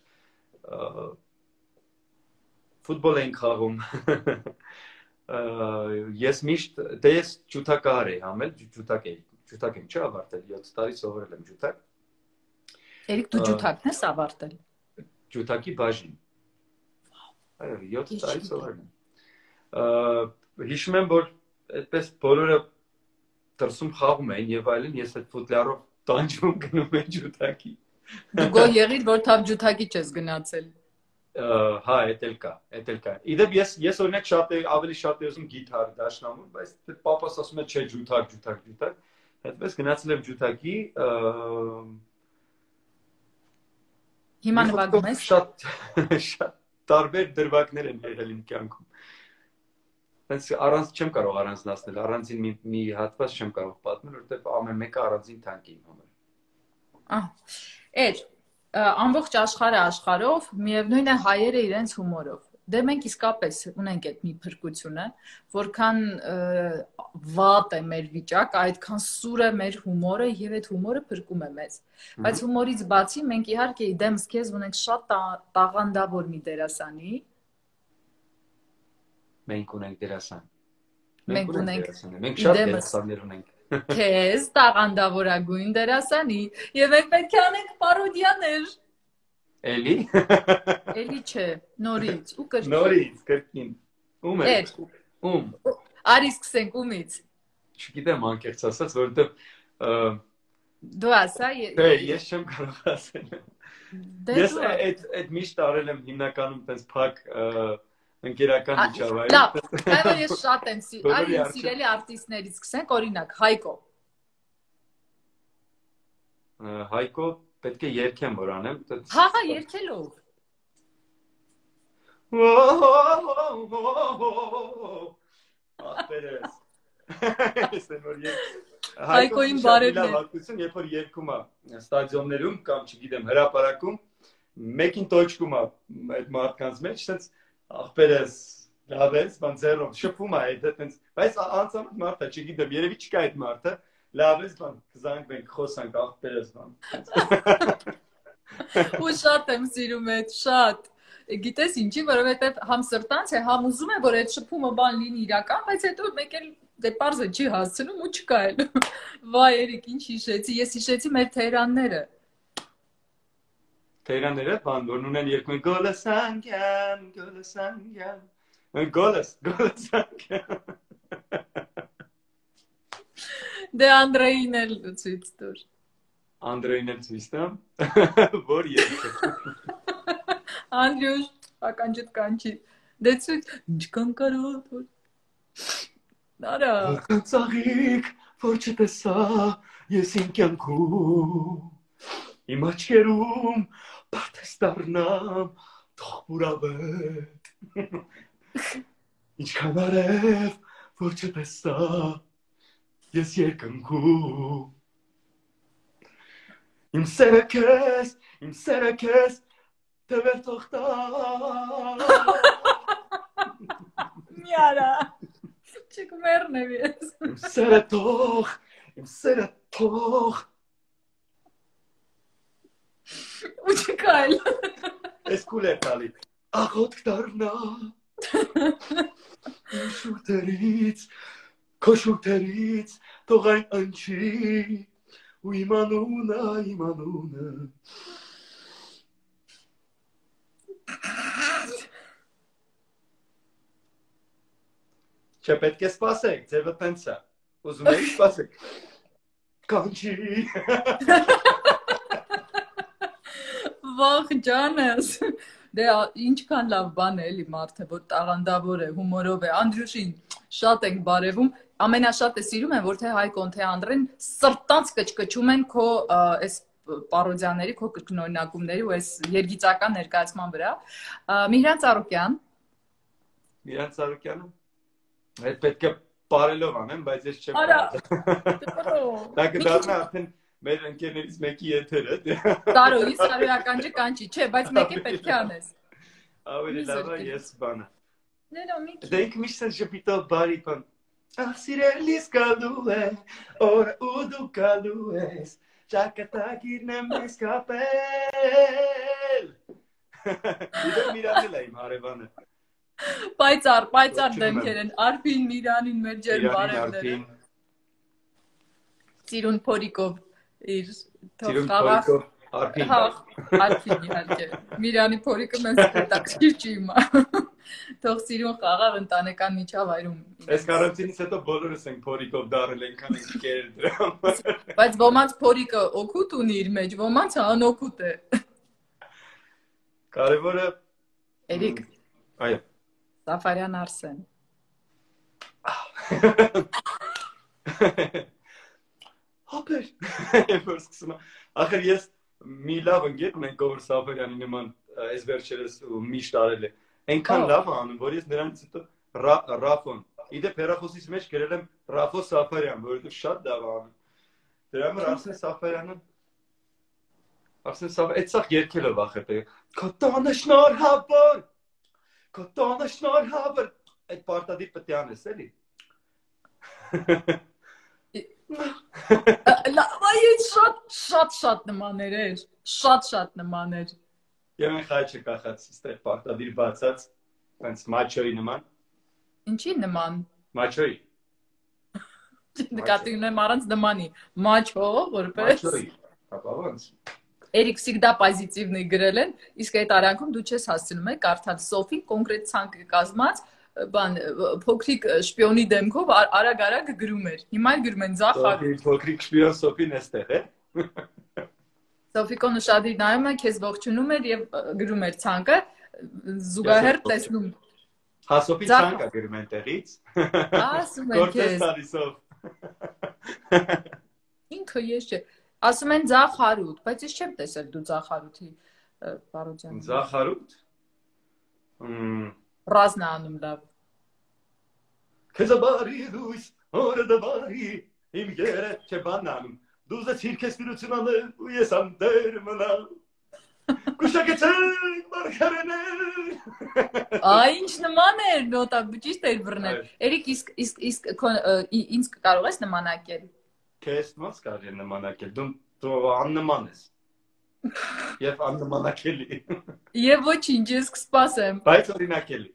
Ֆուտբոլ ենք խաղում։ Ես միշտ, դե ես ջութակահար եմ համել, ջութակ եմ, ջութակ եմ չէ ավարտել, յոթ տարի սովորել եմ ջութակ։ Երեք դու ջութակն ես ավարտել։ Ջութակի բաժին։ Այո, յոթ տարի սովորել եմ։ Հիշում եմ, որ այդպես բոլորը դրսում խաղում էին եւ այլն, ես այդ ֆուտլարով տանջվում գնում եմ ջութակի։ Դու գոհ եղիր, որ թավ ջութակի չես գնացել։ Հա, էդ էլ կա, էդ էլ կա։ Իդեպ ես ես օրինակ շատ ավելի շատ եմ ուզում գիտար, դաշնամուր, բայց պապաս ասում է չէ, ջութակ, ջութակ, ջութակ։ Այդպես գնացել եմ ջութակի։ Հիմա նվագում ես։ Շատ շատ տարբեր դրվագներ են եղել իմ կյանքում։ Հենց առանց չեմ կարող առանձնացնել, առանձին մի, մի հատված չեմ կարող պատմել, որովհետև ամեն մեկը առանձին թանկ է իմ համար։ Ահա։ Էր, ամբողջ աշխարհը աշխարհով, միևնույն է հայերը իրենց հումորով։ Դե մենք իսկապես ունենք այդ մի փրկությունը, որքան վատ է մեր վիճակը, այդքան սուր է մեր հումորը եւ այդ հումորը փրկում է մեզ։ Բայց հումորից բացի մենք իհարկե իդեմս քեզ ունենք շատ տաղանդավոր մի դերասանի։ Մենք ունենք դերասան։ Մենք ունենք մենք շատ դերասաններ ունենք։ Քեզ տաղանդավորագույն դերասանի եւ մենք պետք է անենք պարոդիաներ։ Էլի։ Էլի չէ, նորից ու կրկին։ Նորից, կրկին։ Ում է։ Ում։ Արի սկսենք ումից։ Չգիտեմ անկեղծ ասած, որովհետեւ դու ասա։ Դե ես չեմ կարող ասել։ Ես այդ այդ միշտ արել եմ հիմնականում տես փակ ընկերական միջավայր։ Լավ, այո ես շատ եմ սիրելի, այո սիրելի արտիստներից սկսենք, օրինակ Հայկո։ Հայկո պետք է երգեմ որ անեմ։ Հա, հա, երգելով։ Ախպերես։ Հայկոին բարևներ։ Երբ որ երգում է ստադիոններում կամ չգիտեմ հրապարակում, մեկին տոճկում է այդ մարդկանց մեջ, ասենց ախպերես, լավ ես, բան ձեռով շփում է այդ այդպես, բայց անցամտ մարդը, չգիտեմ, երևի չկա այդ մարդը, լավ ես, բան կզանգվենք, խոսանք, ախպերես, բան։ Ու շատ եմ սիրում այդ, շատ։ Գիտես ինչի, որովհետև համ սրտանց է, համ ուզում է, որ այդ շփումը բան լինի իրական, բայց հետո մեկ էլ դե պարզը չի հասցնում ու չկա էլ։ Վայ, Երիկ, ինչ հիշեցի, ես հիշեցի մեր թերանները։ Թերանները, բան, որ ունեն երկում են գոլասանգյան, գոլասանգյան, գոլաս, գոլասանգյան։ Դե Անդրեին էլ ցույց տուր։ Անդրեին էլ ցույց տամ, որ երկը։ Անդրյուշ, ականջդ կանչի, դե ցույց, ինչքան կարող որ։ Նարա։ Որքան ծաղիկ, որ չտեսա, ես իմ կյանքում, իմ աչքերում, պարտես դառնամ, թող բուրավետ, ինչքան արև, որ չտեսա, ես երկնքում, իմ սերը քեզ, իմ սերը քեզ, թվեր թող տա։ Միարա, չկմերն եմ ես։ Իմ սերը թող, իմ սերը թող, ու չկա էլ։ Ես կուլ է տալի, աղոտք դառնա, իմ շուրթերից, քո շուրթերից, թող այն ընչի, ու իմ անունը, իմ անունը։ Չէ պետք է սպասեք, ձևը տենց է, ուզում եք սպասեք, կանչի։ Վախ ջանս, դե ինչքան լավ բան է էլի մարդը, որ տաղանդավոր է, հումորով է, Անդրյուշին շատ ենք բարևում, ամենաշատը սիրում են, որ թե Հայկոն, թե Անդրեն սրտանց կչկչում են քո այս պարոդիաների, քո կրկնօրինակումների ու այս երգիծական ներկայացման վրա։ Միհրան Ծառուկյան։ Միհրան Ծառուկյանը։ Այդ պետք է բարելով անեմ, բայց ես չեմ կարող։ Դա կդառնա արդեն մեր ընկերներից մեկի եթերը։ Տարոյի սարոյական կանչի, չէ, բայց մեկը պետք է անես։ Ավելի լավ է ես բանը։ Նելո Միկի։ Դե ինք միշտ են շփիտով բարի բան։ Ահ սիրելիս գալու է, օր ու դու գալու ես, ճակատագիրն եմ ես կապել։ Իդե Միրանել է իմ հարևանը։ Պայծառ, պայծառ դեմքեր են, Արփին, Միրանին, մեր ջեր բարևները։ Ծիրուն Փորիկով իր Ծիրուն Փորիկով Արփին։ Արփին իհարկե։ Միրանի Փորիկը մեզ հետաքրքիր չի իմա։ Թող ծիրուն խաղաղ ընտանեկան միջավայրում։ Այս կարանտինից հետո բոլորս ենք Փորիկով դարել ենքան ենք կերել դրա համար։ Բայց ոմանց Փորիկը օգուտ ունի իր մեջ, ոմանց անօգուտ է։ Կարևորը Էրիկ։ Այո։ Սաֆարյան Արսեն։ Հապեր։ Որ սկսում ախր ես մի լավ ընկեր ունենք Գովր Սաֆարյանի նման այս վերջերս միշտ արել է։ Այնքան լավ է անում, որ ես նրանից հետո Ռաֆոն։ Իդեպ հեռախոսից մեջ գրել եմ Ռաֆո Սաֆարյան, որովհետև շատ լավ է անում։ Դրա համար Արսեն Սաֆարյանը Արսեն Սաֆարյանը այդ սաղ երգելով ախր։ Քո տոնը շնորհավոր Քո տոնը շնորհավոր այդ պարտադիր պետք է անես, էլի։ Լավայից շատ շատ շատ նմաներ էր, շատ շատ նմաներ։ Եվ են խայչը կախած, ստեղ պարտադիր բացած, այնց մաչոյի նման։ Ինչի նման։ Մաչոյի։ Նկատի ունեմ առանց նմանի, մաչո, որպես։ Մաչոյի, ապա ոնց։ Էրիկ всегда պոզիտիվնի գրել են, իսկ այդ արանքում դու չես հասցնում եք կարդալ Սոֆին կոնկրետ ցանկ կազմած, բան փոքրիկ շպիոնի դեմքով արագ-արագ գրում էր։ Հիմա էլ գրում են Զախար։ Փոքրիկ շպիոն Սոֆին էստեղ է։ Սոֆիկոնը շատ իր նայում է, քեզ ողջունում էր եւ գրում էր ցանկը, զուգահեռ տեսնում։ Հա Սոֆի ցանկա գրում են տեղից։ Ասում են քեզ։ Ինքը ես չէ։ Ասում են Զախարութ, բայց ես չեմ տեսել դու Զախարութի պարոդիան։ Զախարութ։ Ռազն անում լավ։ Քեզ բարի լույս, օրը դարի, իմ գերը չէ բանն անում։ Դու զեցիր քեզ տիրություն անել ու ես անտեր մնալ։ Կուշակեցեք մարգարեներ։ Այ ինչ նման էր, նոտա ճիշտ էր բռնել։ Էրիկ իսկ իսկ իսկ ինձ կարող ես նմանակել։ Քեզ ո՞նց կարելի է նմանակել։ Դու դու աննման ես։ Եվ աննմանակելի։ Եվ ոչինչ, ես կսպասեմ։ Բայց օրինակելի։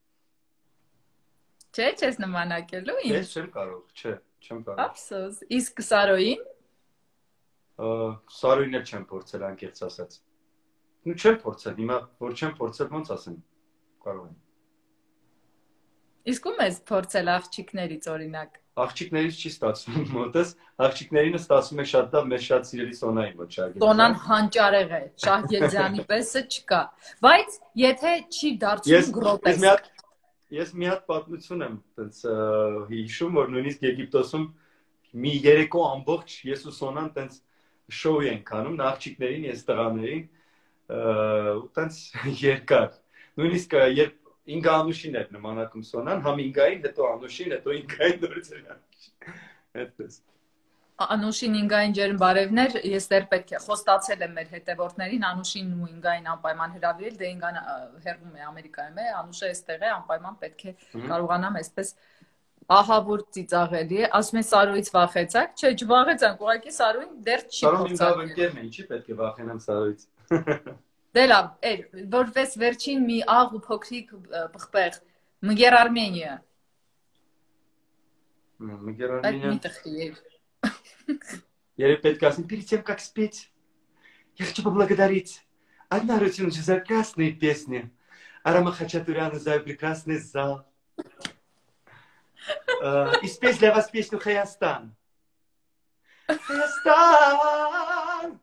Չէ, չես նմանակելու ինձ։ Ես չեմ կարող, չէ, չեմ կարող։ Ափսոս։ Իսկ Սարոյին։ Սարոյին էլ չեմ փորձել անկեղծ ասած։ Նու չեմ փորձել, հիմա որ չեմ փորձել ոնց ասեմ։ Կարող եմ։ Իսկ ում ես փորձել աղջիկներից օրինակ։ Աղջիկներից չի ստացվում մոտս, աղջիկներին ստացվում է շատ լավ, մեր շատ սիրելի Սոնայի մոտ Շահգեզյան։ Սոնան հանճարեղ է, Շահգեզյանի պես չկա, բայց եթե չի դարձնում գրոտեսկ։ Ես մի հատ պատմություն եմ տենց հիշում, որ նույնիսկ Եգիպտոսում մի երեկո ամբողջ ես ու Սոնան տենց շոու ենք անում, աղջիկներին, ես տղաներին, ու տենց երկար։ Նույնիսկ երբ Ինգա Անուշին էր նմանակում Սոնան, համ Ինգային, հետո Անուշին, հետո Ինգային նորից էր Անուշին, հետպես։ Անուշին Ինգային ջերմ բարևներ, ես դեռ պետք է խոստացել եմ մեր հետևորդներին, Անուշին ու Ինգային անպայման հրավիրել, դե Ինգան հեռվում է Ամերիկայում է, Անուշը այստեղ է, անպայման պետք է կարողանամ այսպես ահավոր ծիծաղելի է, ասում են Սարոյից վախեցաք, չէ, չվախեցանք, ուղղակի Սարոյին դեռ չի փորձել։ Սարոյին ընկերն է, ինչի պետք է վախենամ Սարոյից։ Դե լավ, էր, որպես վերջին մի աղ ու փոքրիկ պղպեղ, Մգեր Արմենիա։ Մգեր Արմենիա։ Այդ մի տխի էր։ Երբ պետք է ասեմ, перед тем, как спеть, я хочу поблагодарить Анну Арутюновичу за прекрасные песни, Арама Хачатуряну за прекрасный зал. И спеть для вас песню «Хаястан». Хаястан!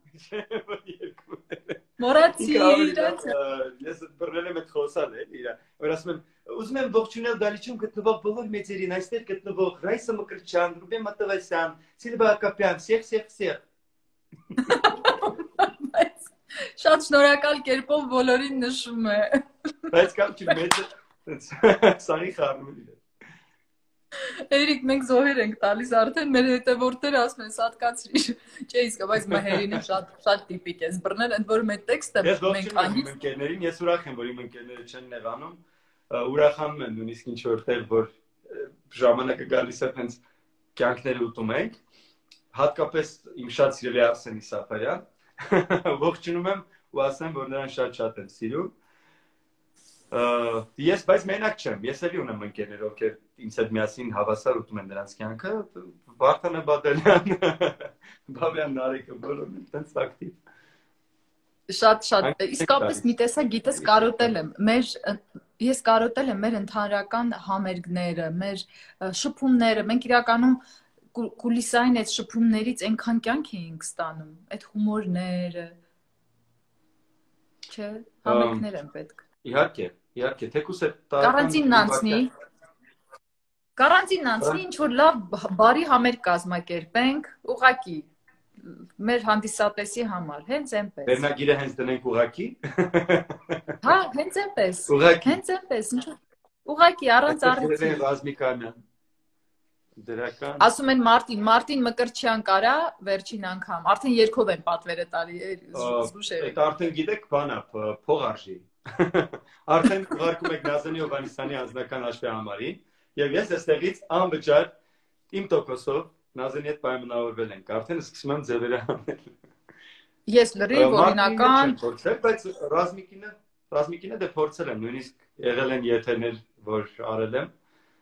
Մորացի իրաց։ Ես բռնել եմ այդ խոսալ է իրա։ Որ ասում եմ, ուզում եմ ողջունել դալիճում գտնվող բոլոր մեծերին, այստեղ գտնվող Ռայսա Մկրտչյան, Ռուբեն Մատավասյան, Սիլվա Ակապյան, всех, всех, всех։ Շատ շնորհակալ կերպով բոլորին նշում է։ Բայց կամ չի մեծ սանի խառնում է։ Էրիկ, մենք զոհեր ենք տալիս արդեն մեր հետևորդները ասում են սատկացրի։ Չէ, իսկ բայց մահերինը շատ շատ տիպիկ է։ Զբռնել ընդ որում այդ տեքստը մենք անգից ընկերներին, ես ուրախ եմ, որ իմ ընկերները չեն նեղանում, ուրախանում են նույնիսկ ինչ որտեղ որ ժամանակը գալիս է հենց կյանքները ուտում ենք, հատկապես իմ շատ սիրելի Արսեն Իսաֆարյան, ողջունում եմ ու ասեմ, որ նրան շատ-շատ եմ սիրում։ Ես բայց մենակ չեմ, ես էլի ունեմ ընկերներ, ովքեր ինձ հետ միասին հավասար ուտում են նրանց կյանքը, Վարդան Բադալյան, Բաբյան Նարեկը, բոլորն են տենց ակտիվ։ Շատ շատ, իսկապես մի տեսակ գիտես կարոտել եմ, մեր ես կարոտել եմ մեր ընդհանրական համերգները, մեր շփումները, մենք իրականում կուլիսային այդ շփումներից այնքան կյանք էինք ստանում, այդ հումորները, չէ, համերգներ են պետք։ Իհարկե, իհարկե, թեկուզ է Կարանտինն անցնի, կարանտինն անցնի, ինչ որ լավ բարի համերգ կազմակերպենք, ուղղակի մեր հանդիսատեսի համար, հենց այնպես։ Վերնագիրը հենց դնենք ուղղակի։ Հա, հենց այնպես։ Հենց այնպես, ինչ ուղղակի առանց առիթի։ Ռազմիկանյան։ Դրական։ Ասում են Մարտին, Մարտին Մկրտչյան կարա վերջին անգամ։ Արդեն երկով են պատվերը տալի, զգուշ եք։ Այդ արդեն գիտեք, բանա, փող արժի։ Արդեն ուղարկում եք Նազանի Հովհաննիսյանի անձնական հաշվի համարին, եւ ես այստեղից անվճար իմ տոկոսով Նազանի հետ պայմանավորվել ենք, արդեն սկսում եմ ձևերը անել։ Ես լրիվ օրինական, բայց ռազմիկինը, ռազմիկինը դե փորձել եմ, նույնիսկ եղել են եթերներ, որ արել եմ։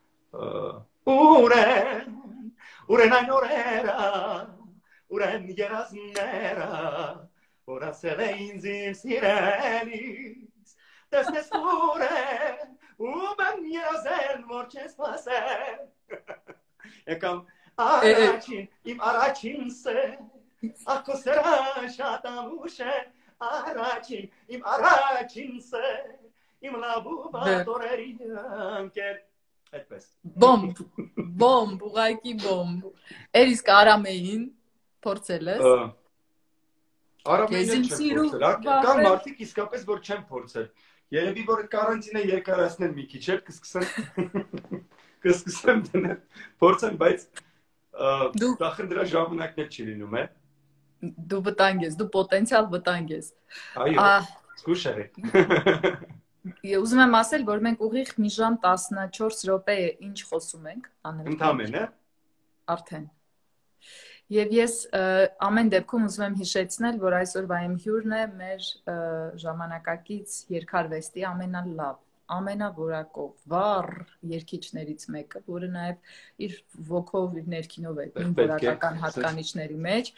Ուրեն, ուրեն այն օրերը, ուրեն երազները, որ ասել է ինձ իմ սիրելիս, տեսնես ուրեն, ու mən երազել, որ չես սպասել։ Եկամ առաջին, իմ առաջինս է, ակո սրա շատ ամուշ է, առաջին, իմ առաջինս է, իմ լաբուբատորերի ընկեր։ Այդպես։ Բոմբ, բոմբ, ուղղակի բոմբ։ Էր իսկ Արամեին փորձել ես։ Արամեին չեմ փորձել, կան մարդիկ իսկապես որ չեմ փորձել։ Երևի որ կարանտինը երկարացնեն մի քիչ, էլ կսկսեն կսկսեմ դնել, փորձեմ, բայց դախր դրա ժամանակներ չի լինում է։ Դու վտանգ ես, դու պոտենցիալ վտանգ ես։ Այո, զգուշ եղեք։ Ուզում եմ ասել, որ մենք ուղիղ մի ժամ տասնչորս րոպե է ինչ խոսում ենք, ընդամենը արդեն։ Եվ ես ամեն դեպքում ուզում եմ հիշեցնել, որ այսօրվա իմ հյուրն է մեր ժամանակակից երկարվեստի ամենալավ, ամենավորակով, վառ երգիչներից մեկը, որը նաև իր ոգով, իր ներքինով է իմ որակական հատկանիշների մեջ։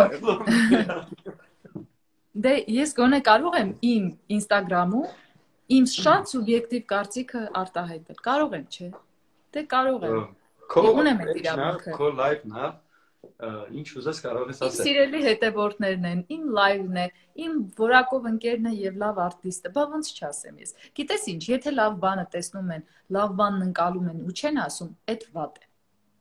Դե ես գոնե կարող եմ իմ Ինստագրամում իմ շատ սուբյեկտիվ կարծիքը արտահայտել։ Կարող եմ, չէ՞։ Դե կարող եմ։ Ունեմ այդ իրավունքը։ Քո լայվն է, ինչ ուզես կարող ես ասել։ Իմ սիրելի հետևորդներն են, իմ լայվն է, իմ որակով ընկերն է եւ լավ արտիստը։ Բա ոնց չասեմ ես։ Գիտես ինչ, եթե լավ բանը տեսնում են, լավ բանն ընկալում են ու չեն ասում, այդ վատ է։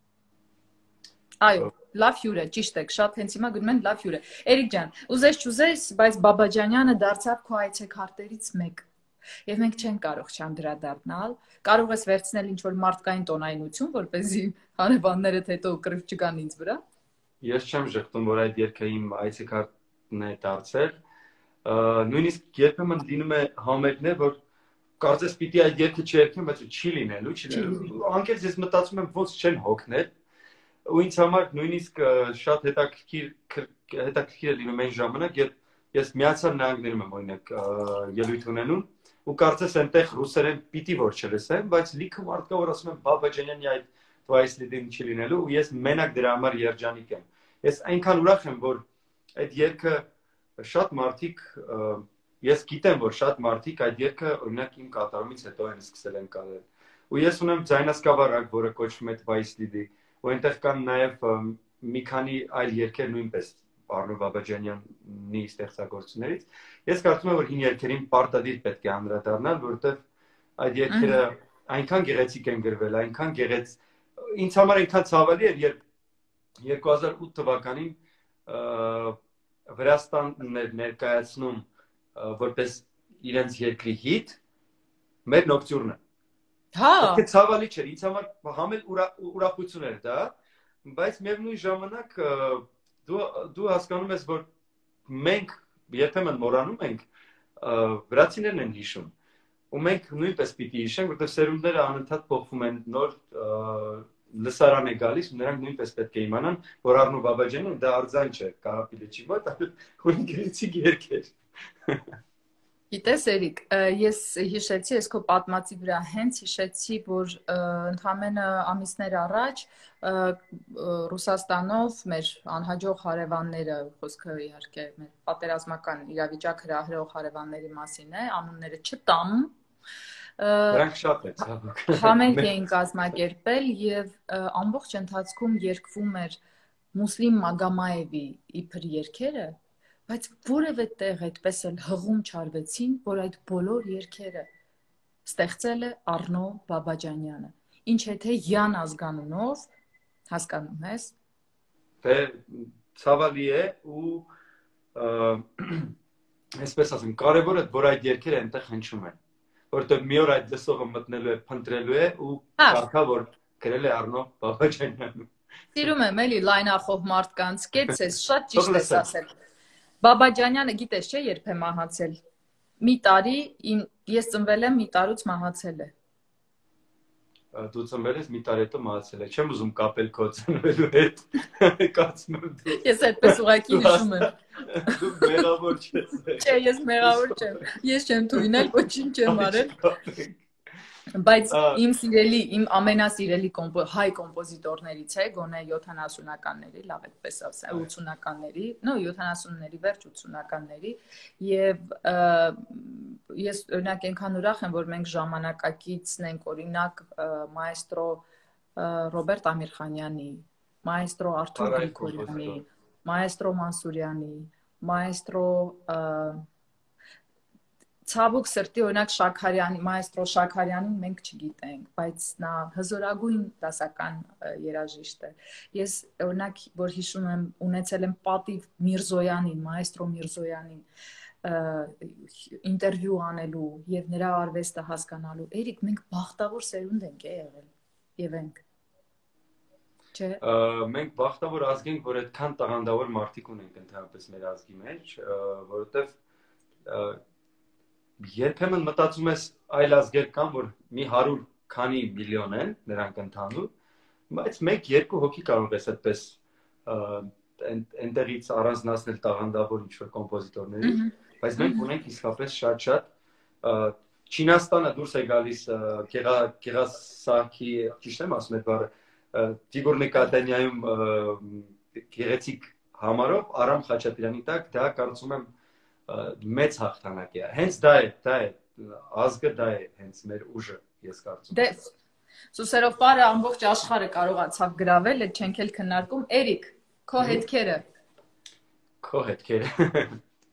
Այո, լավ հյուր է, ճիշտ եք, շատ հենց հիմա գնում են լավ հյուր է։ Էրիկ ջան, ուզես չուզես, բայց Բաբաջանյանը դարձավ քո այցեքարտերից մեկը։ Եվ մենք չենք կարող չանդրադառնալ, կարող ես վերցնել ինչ-որ մարդկային տոնայնություն, որպեսզի հարևաններդ հետո կռիվ չգան ինձ վրա։ Ես չեմ ժխտում, որ այդ երգը իմ այցեքարտն է դարձել։ Նույնիսկ երբեմն լինում է համերգներ, որ կարծես պիտի այդ երգը չերգեմ, բայց չի լինելու, չի լինելու։ Անկեղծ ես մտածում եմ ոնց չեն հոգնել։ Ու ինձ համար նույնիսկ շատ հետաքրքիր հետաքրքիր է լինում այն ժամանակ, երբ ես Միացյալ Նահանգներում եմ օրինակ ելույթ ունենում ու կարծես այնտեղ ռուսերեն պիտի որ չլսեմ, բայց լիքը մարդ կա որ ասում են Բաբաջանյանի այդ Twice Leading չի լինելու ու ես մենակ դրա համար երջանիկ եմ։ Ես այնքան ուրախ եմ, որ այդ երգը շատ մարդիկ ես գիտեմ, որ շատ մարդիկ այդ երգը օրինակ իմ կատարումից հետո են սկսել են կարել։ Ու ես ունեմ ձայնասկավառակ, որը կոչվում է Twice Leading, ու այնտեղ կան նաև մի քանի այլ երգեր նույնպես Արնո Բաբաջանյանի ստեղծագործություններից։ Ես կարծում եմ, որ հին երգերին պարտադիր պետք է անդրադառնալ, որովհետև այդ երգերը այնքան գեղեցիկ են գրվել, այնքան գեղեց, ինձ համար այնքան ցավալի էր, երբ երկու հազար ութ թվականին Վրաստանն էր ներկայացնում որպես իրենց երկրի հիթ մեր նոկտյուրնը։ Հա։ Պետք է ցավալի չէր, ինձ համար համել ուրախություն էր դա, բայց միևնույն ժամանակ դու դու հասկանում ես, որ մենք երբեմն մոռանում ենք, վրացիներն են հիշում, ու մենք նույնպես պիտի հիշենք, որտեղ սերունդները անընդհատ փոխվում են, նոր լսարան է գալիս, ու նրանք նույնպես պետք է իմանան, որ Առնո Բաբաջանյանը դա արձան չէ, Կարապիլիչի մոտ, այլ գեղեցիկ երգ էր։ Գիտես Էրիկ, ես հիշեցի, ես քո պատմածի վրա հենց հիշեցի, որ ընդամենը ամիսներ առաջ Ռուսաստանով մեր անհաջող հարևանները, խոսքը իհարկե մեր պատերազմական իրավիճակ հրահրող հարևանների մասին է, անունները չտամ, Նրանք շատ է ցավոք։ Համերգ էին կազմակերպել եւ ամբողջ ընթացքում երգվում էր Մուսլիմ Մագամաևի իբր երգերը, բայց որևէ տեղ այդպես էլ հղում չարվեցին, որ այդ բոլոր երգերը ստեղծել է Առնո Բաբաջանյանը։ Ինչ է թե Յան ազգանունով, հասկանում ես։ Դե ցավալի է ու այսպես ասեմ, կարևորը որ այդ երգերը այնտեղ հնչում են, որտեղ մի օր այդ լսողը մտնելու է, փնտրելու է ու կարդա որ գրել է Առնո Բաբաջանյանը։ Սիրում եմ էլի լայնախոհ մարդկանց, կեց ես, շատ ճիշտ ես ասել։ Բաբաջանյանը գիտես չէ երբ է մահացել։ Մի տարի, ես ծնվել եմ, մի տարուց մահացել է։ Դու ծնվել ես, մի տարի հետո մահացել է։ Չեմ ուզում կապել քո ծնվելու հետ։ Կարծում եմ դու։ Ես այդպես ուղղակի հիշում եմ։ Դու մեղավոր չես։ Չէ, ես մեղավոր չեմ։ Ես չեմ թույնել, ոչինչ չեմ արել։ Բայց իմ սիրելի, իմ ամենասիրելի հայ կոմպոզիտորներից է, գոնե յոթանասունականների, լավ այդպես ասեմ, ութսունականների, նո յոթանասունների վերջ ութսունականների, եւ ես օրինակ այնքան ուրախ եմ, որ մենք ժամանակակիցն ենք, օրինակ մայստրո Ռոբերտ Ամիրխանյանի, մայստրո Արթուր Գրիգորյանի, մայստրո Մանսուրյանի, մայստրո Ցավոք սրտի օրինակ Շաքարյանի, մայստրո Շաքարյանին մենք չգիտենք, բայց նա հզորագույն դասական երաժիշտ է։ Ես օրինակ որ հիշում եմ, ունեցել եմ պատիվ Միրզոյանին, մայստրո Միրզոյանին ինտերվյու անելու եւ նրա արվեստը հասկանալու։ Էրիկ, մենք բախտավոր սերունդ ենք եղել եւ ենք։ Չէ։ Մենք բախտավոր ազգ ենք, որ այդքան տաղանդավոր մարդիկ ունենք ընդհանրապես մեր ազգի մեջ, որովհետեւ երբեմն մտածում ես այլ ազգեր կան, որ մի հարյուր քանի միլիոն են նրանք ընդհանուր, բայց մեկ երկու հոգի կարող ես այդպես այնտեղից առանձնացնել տաղանդավոր ինչ-որ կոմպոզիտորների, բայց մենք ունենք իսկապես շատ-շատ Չինաստանը դուրս է գալիս Գեղասահքի, ճիշտ եմ ասում այդ բառը, Տիգուր Նկատանյայում գեղեցիկ համարով Արամ Խաչատրյանի տակ, դա կարծում եմ մեծ հաղթանակ է։ Հենց դա է, դա է, ազգը դա է, հենց մեր ուժը, ես կարծում եմ։ Դե Սուսերով պարը ամբողջ աշխարհը կարողացավ գրավել, այդ չենք էլ քննարկում։ Էրիկ, քո հետքերը։ Քո հետքերը։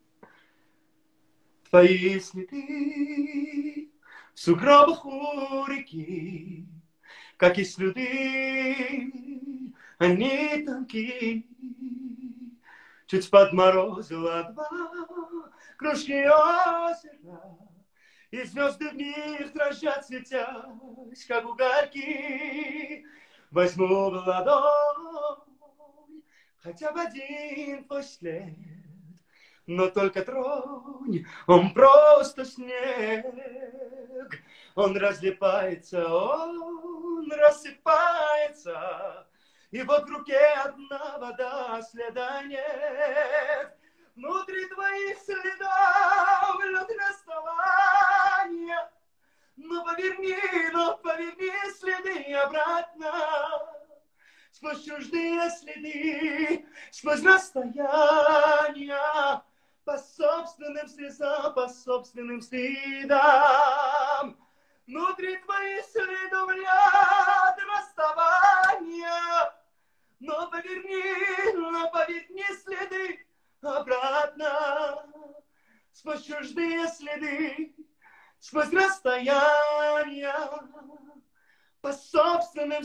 Твои следы в сугробах у реки, как и следы, они тонкие. Чуть подморозило два кружки озера, и звезды в них дрожат, светясь, как угольки. Возьму в ладонь хотя бы один твой след, но только тронь, он просто снег. Он разлипается, он рассыпается, и вот в руке одна вода, следа нет. Внутри твоих следов лед расставания. Но поверни, но поверни следы обратно. Сквозь чуждые следы, сквозь расстояния, по собственным слезам, по собственным следам. Внутри твоих следов лед расставания. Но поверни, но поверни следы обратно. Сквозь чуждые следы, сквозь расстояния, по собственным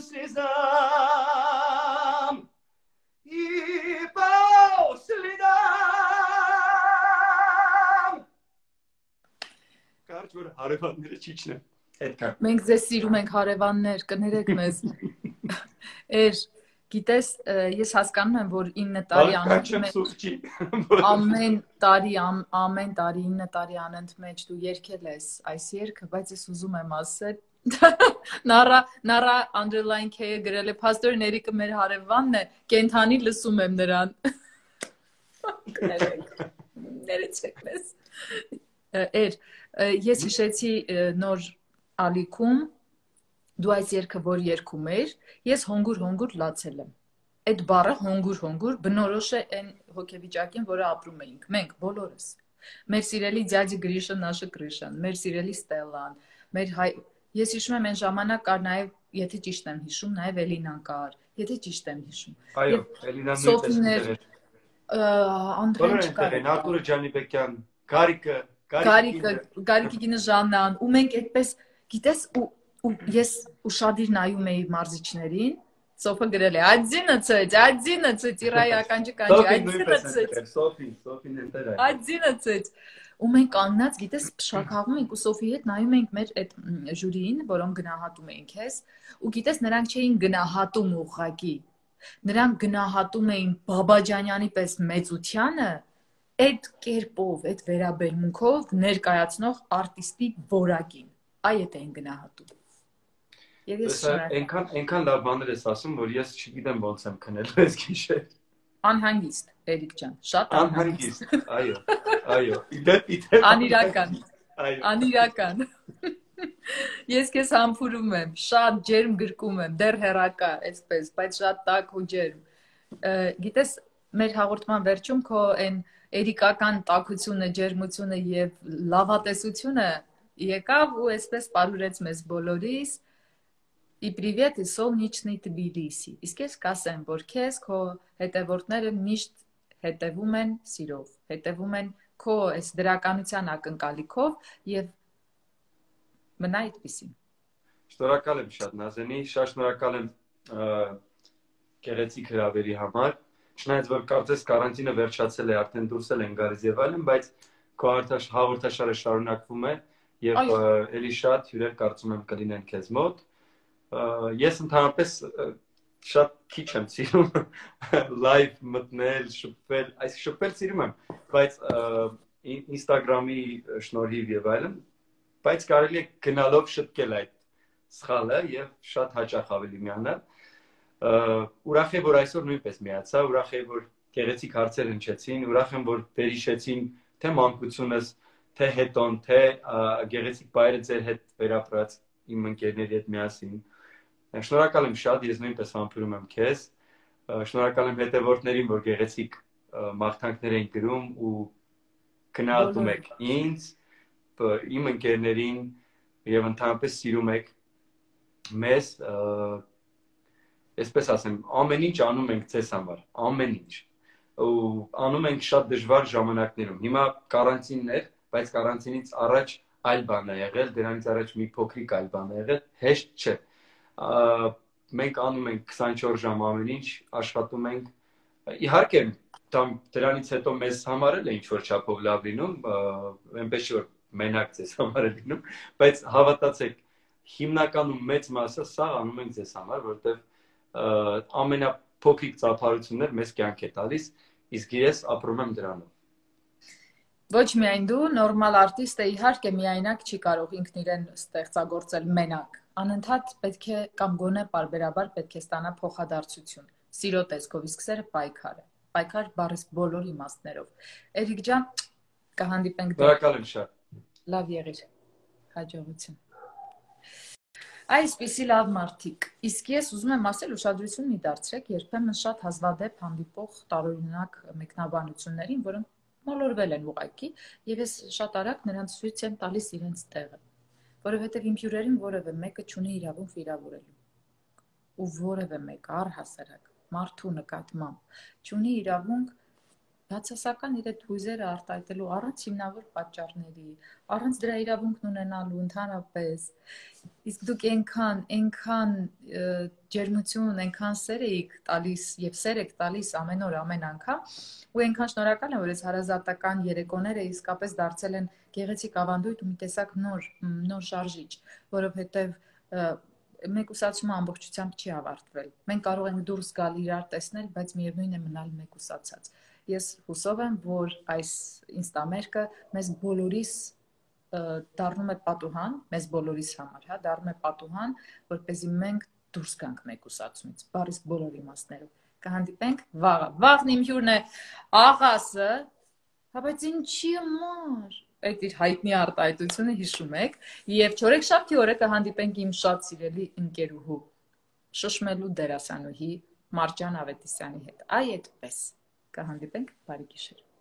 слезам и по следам. հարևանները ճիճն են։ Այդքան։ Մենք ձեզ սիրում ենք հարևաններ, կներեք մեզ։ Էր, գիտես, ես հասկանում եմ, որ ինը տարի անընդմեջ ամեն տարի ամեն տարի ինը տարի անընդմեջ դու երգել ես այս երգը, բայց ես ուզում եմ ասել Նարա նարա underline K-ը գրել է Pastor Ներիկը մեր հարևանն է, կենթանի լսում եմ նրան։ Կներեք։ Ներեցեք մեզ։ Էր, ես հիշեցի նոր ալիքում դու այս երգը որ երգում ես, ես հոնգուր-հոնգուր լացել եմ։ Այդ բառը հոնգուր-հոնգուր բնորոշ է այն հոգեվիճակին, որը ապրում էինք մենք բոլորս։ Մեր սիրելի ձյաձի Գրիշը, Նաշը Գրիշան, մեր սիրելի Ստելան, մեր հայ ես հիշում եմ այն ժամանակ կար նաև, եթե ճիշտ եմ հիշում, նաև Էլինան կար, եթե ճիշտ եմ հիշում։ Այո, Էլինան նույնպես էր։ Անդրեն չկար։ Արտուրը Ջանիբեկյան, Գարիկը, Գարիկը, Գարիկի կինը Ժաննան, ու մենք այդպես, գիտես, ու ես ուշադիր նայում էի մարզիչներին, Սոֆը գրել է, «Одиннадцать, одиннадцать, Իրայի ականջը կանջի, одиннадцать»։ Սոֆին, Սոֆին ընտեր է։ одиннадцать։ Ու մենք կանգնած, գիտես, փշակաղում ենք ու Սոֆիի հետ նայում ենք մեր այդ ժյուրիին, որոնք գնահատում էին քեզ, ու գիտես, նրանք չէին գնահատում ուղղակի։ Նրանք գնահատում էին Բաբաջանյանի պես մեծությանը, այդ կերպով, այդ վերաբերմունքով ներկայացնող արտիստի որակին։ Այ այդ էին գնահատում։ Եվ ես այնքան այնքան լավ բաներ ես ասում, որ ես չգիտեմ ոնց եմ քնել այս գիշեր։ Անհանգիստ, Էրիկ ջան, շատ անհանգիստ, այո, այո, իդեպ իդեպ անիրական, անիրական։ Ես քեզ համբուրում եմ, շատ ջերմ գրկում եմ, դեռ հեռակա, այսպես, բայց շատ տաք ու ջերմ։ Գիտես, մեր հաղորդման վերջում քո այն էրիկական տաքությունը, ջերմությունը եւ լավատեսությունը եկավ ու այսպես պարուրեց մեզ բոլորիս։ И привет из солнечной Тбилиси։ Իսկ ես կասեմ, որ քեզ քո հետևորդները միշտ հետևում են սիրով, հետևում են քո այս դրականության ակնկալիքով եւ մնա այդպեսին։ Շնորհակալ եմ շատ Նազենի, շատ շնորհակալ եմ գեղեցիկ հրավերի համար։ Չնայած որ կարծես կարանտինը վերջացել է, արդեն դուրս են գալիս եւ այլն, բայց քո հաղորդաշարը շարունակվում է եւ ելի շատ հյուրեր կարծում եմ կլինեն քեզ մոտ։ Ես ընդհանրապես շատ քիչ եմ սիրում live մտնել, շփվել, այս շփվել սիրում եմ, բայց Instagram-ի շնորհիվ եւ այլն, բայց կարելի է գնալով շտկել այդ սխալը եւ շատ հաճախ ավելի միանալ։ Ուրախ եմ, որ այսօր նույնպես միացա, ուրախ եմ, որ գեղեցիկ հարցեր հնչեցին, ուրախ եմ, որ վերհիշեցին թե մանկությունս, թե հետոն, թե գեղեցիկ բայրը ձեր հետ վերապրած իմ ընկերների հետ միասին։ Շնորհակալ եմ շատ, ես նույնպես համբուրում եմ քեզ։ Շնորհակալ եմ հետևորդներին, որ գեղեցիկ մաղթանքներ են գրում ու գնահատում եք ինձ, իմ ընկերներին եւ ընդհանրապես սիրում եք մեզ, այսպես ասեմ, ամեն ինչ անում ենք ձեզ համար, ամեն ինչ։ Ու անում ենք շատ դժվար ժամանակներում։ Հիմա կարանտինն էր, բայց կարանտինից առաջ այլ բան է եղել, դրանից առաջ մի փոքրիկ այլ բան է եղել, հեշտ չէ։ Մենք անում ենք քսանչորս ժամ ամեն ինչ, աշխատում ենք։ Իհարկե, դրանից հետո մեզ համար էլ է ինչ որ չափով լավ լինում, այնպես որ մենակ ձեզ համար է լինում, բայց հավատացեք, հիմնականում մեծ մասը սա անում ենք ձեզ համար, որտեղ ամենափոքրիկ ծափարություններ մեզ կյանք է տալիս, իսկ ես ապրում եմ դրանով։ Ոչ միայն դու, նորմալ արտիստը իհարկե միայնակ չի կարող ինքն իրեն ստեղծագործել մենակ։ Անընդհատ պետք է կամ գոնե պարբերաբար պետք է ստանա փոխադարձություն։ Սիրո տեսքով, իսկ սերը պայքար է։ Պայքար բառის բոլոր իմաստներով։ Էրիկ ջան, կհանդիպենք դեռ։ Շնորհակալ եմ շատ։ Լավ եղիր։ Հաջողություն։ Այսպիսի լավ մարդիկ։ Իսկ ես ուզում եմ ասել, ուշադրություն մի դարձրեք երբեմն շատ հազվադեպ հանդիպող տարօրինակ մեկնաբանություններին, որոնք մոլորվել են ուղղակի, եւ ես շատ արագ նրանց ցույց եմ տալիս իրենց տեղը, որովհետեւ իմ հյուրերին որևէ մեկը չունի իրավունք վիրավորելու, ու որևէ մեկը առհասարակ մարդու նկատմամբ չունի իրավունք բացասական իր այդ հույզերը արտահայտելու առանց հիմնավոր պատճառների, առանց դրա իրավունքն ունենալու ընդհանրապես։ Իսկ դուք այնքան, այնքան ջերմություն, այնքան սեր եք տալիս եւ սեր եք տալիս ամեն օր, ամեն անգամ, ու այնքան շնորհակալ եմ, որ այս հարազատական երեկոները իսկապես դարձել են գեղեցիկ ավանդույթ ու մի տեսակ նոր, նոր շարժիչ, որովհետեւ մեկուսացումը ամբողջությամբ չի ավարտվել։ Մենք կարող ենք դուրս գալ իրար տեսնել, բայց միևնույն է մնալ մեկուսացած։ Ես հուսով եմ, որ այս ինստամերկը մեզ բոլորիս դառնում է պատուհան, մեզ բոլորիս համար, հա, դառնում է պատուհան, որպեսզի մենք դուրս գանք մեկուսացումից, բառիս բոլոր իմաստներով։ Կհանդիպենք վաղը։ Վաղն իմ հյուրն է աղասը, հա, բայց ինչի համար։ Այդ իր հայտնի արտահայտությունը հիշում եք, եւ չորեքշաբթի օրը կհանդիպենք իմ շատ սիրելի ընկերուհու շշմելու դերասանուհի Մարջան Ավետիսյանի հետ։ Այ այդպես կհանդիպենք բարի գիշեր։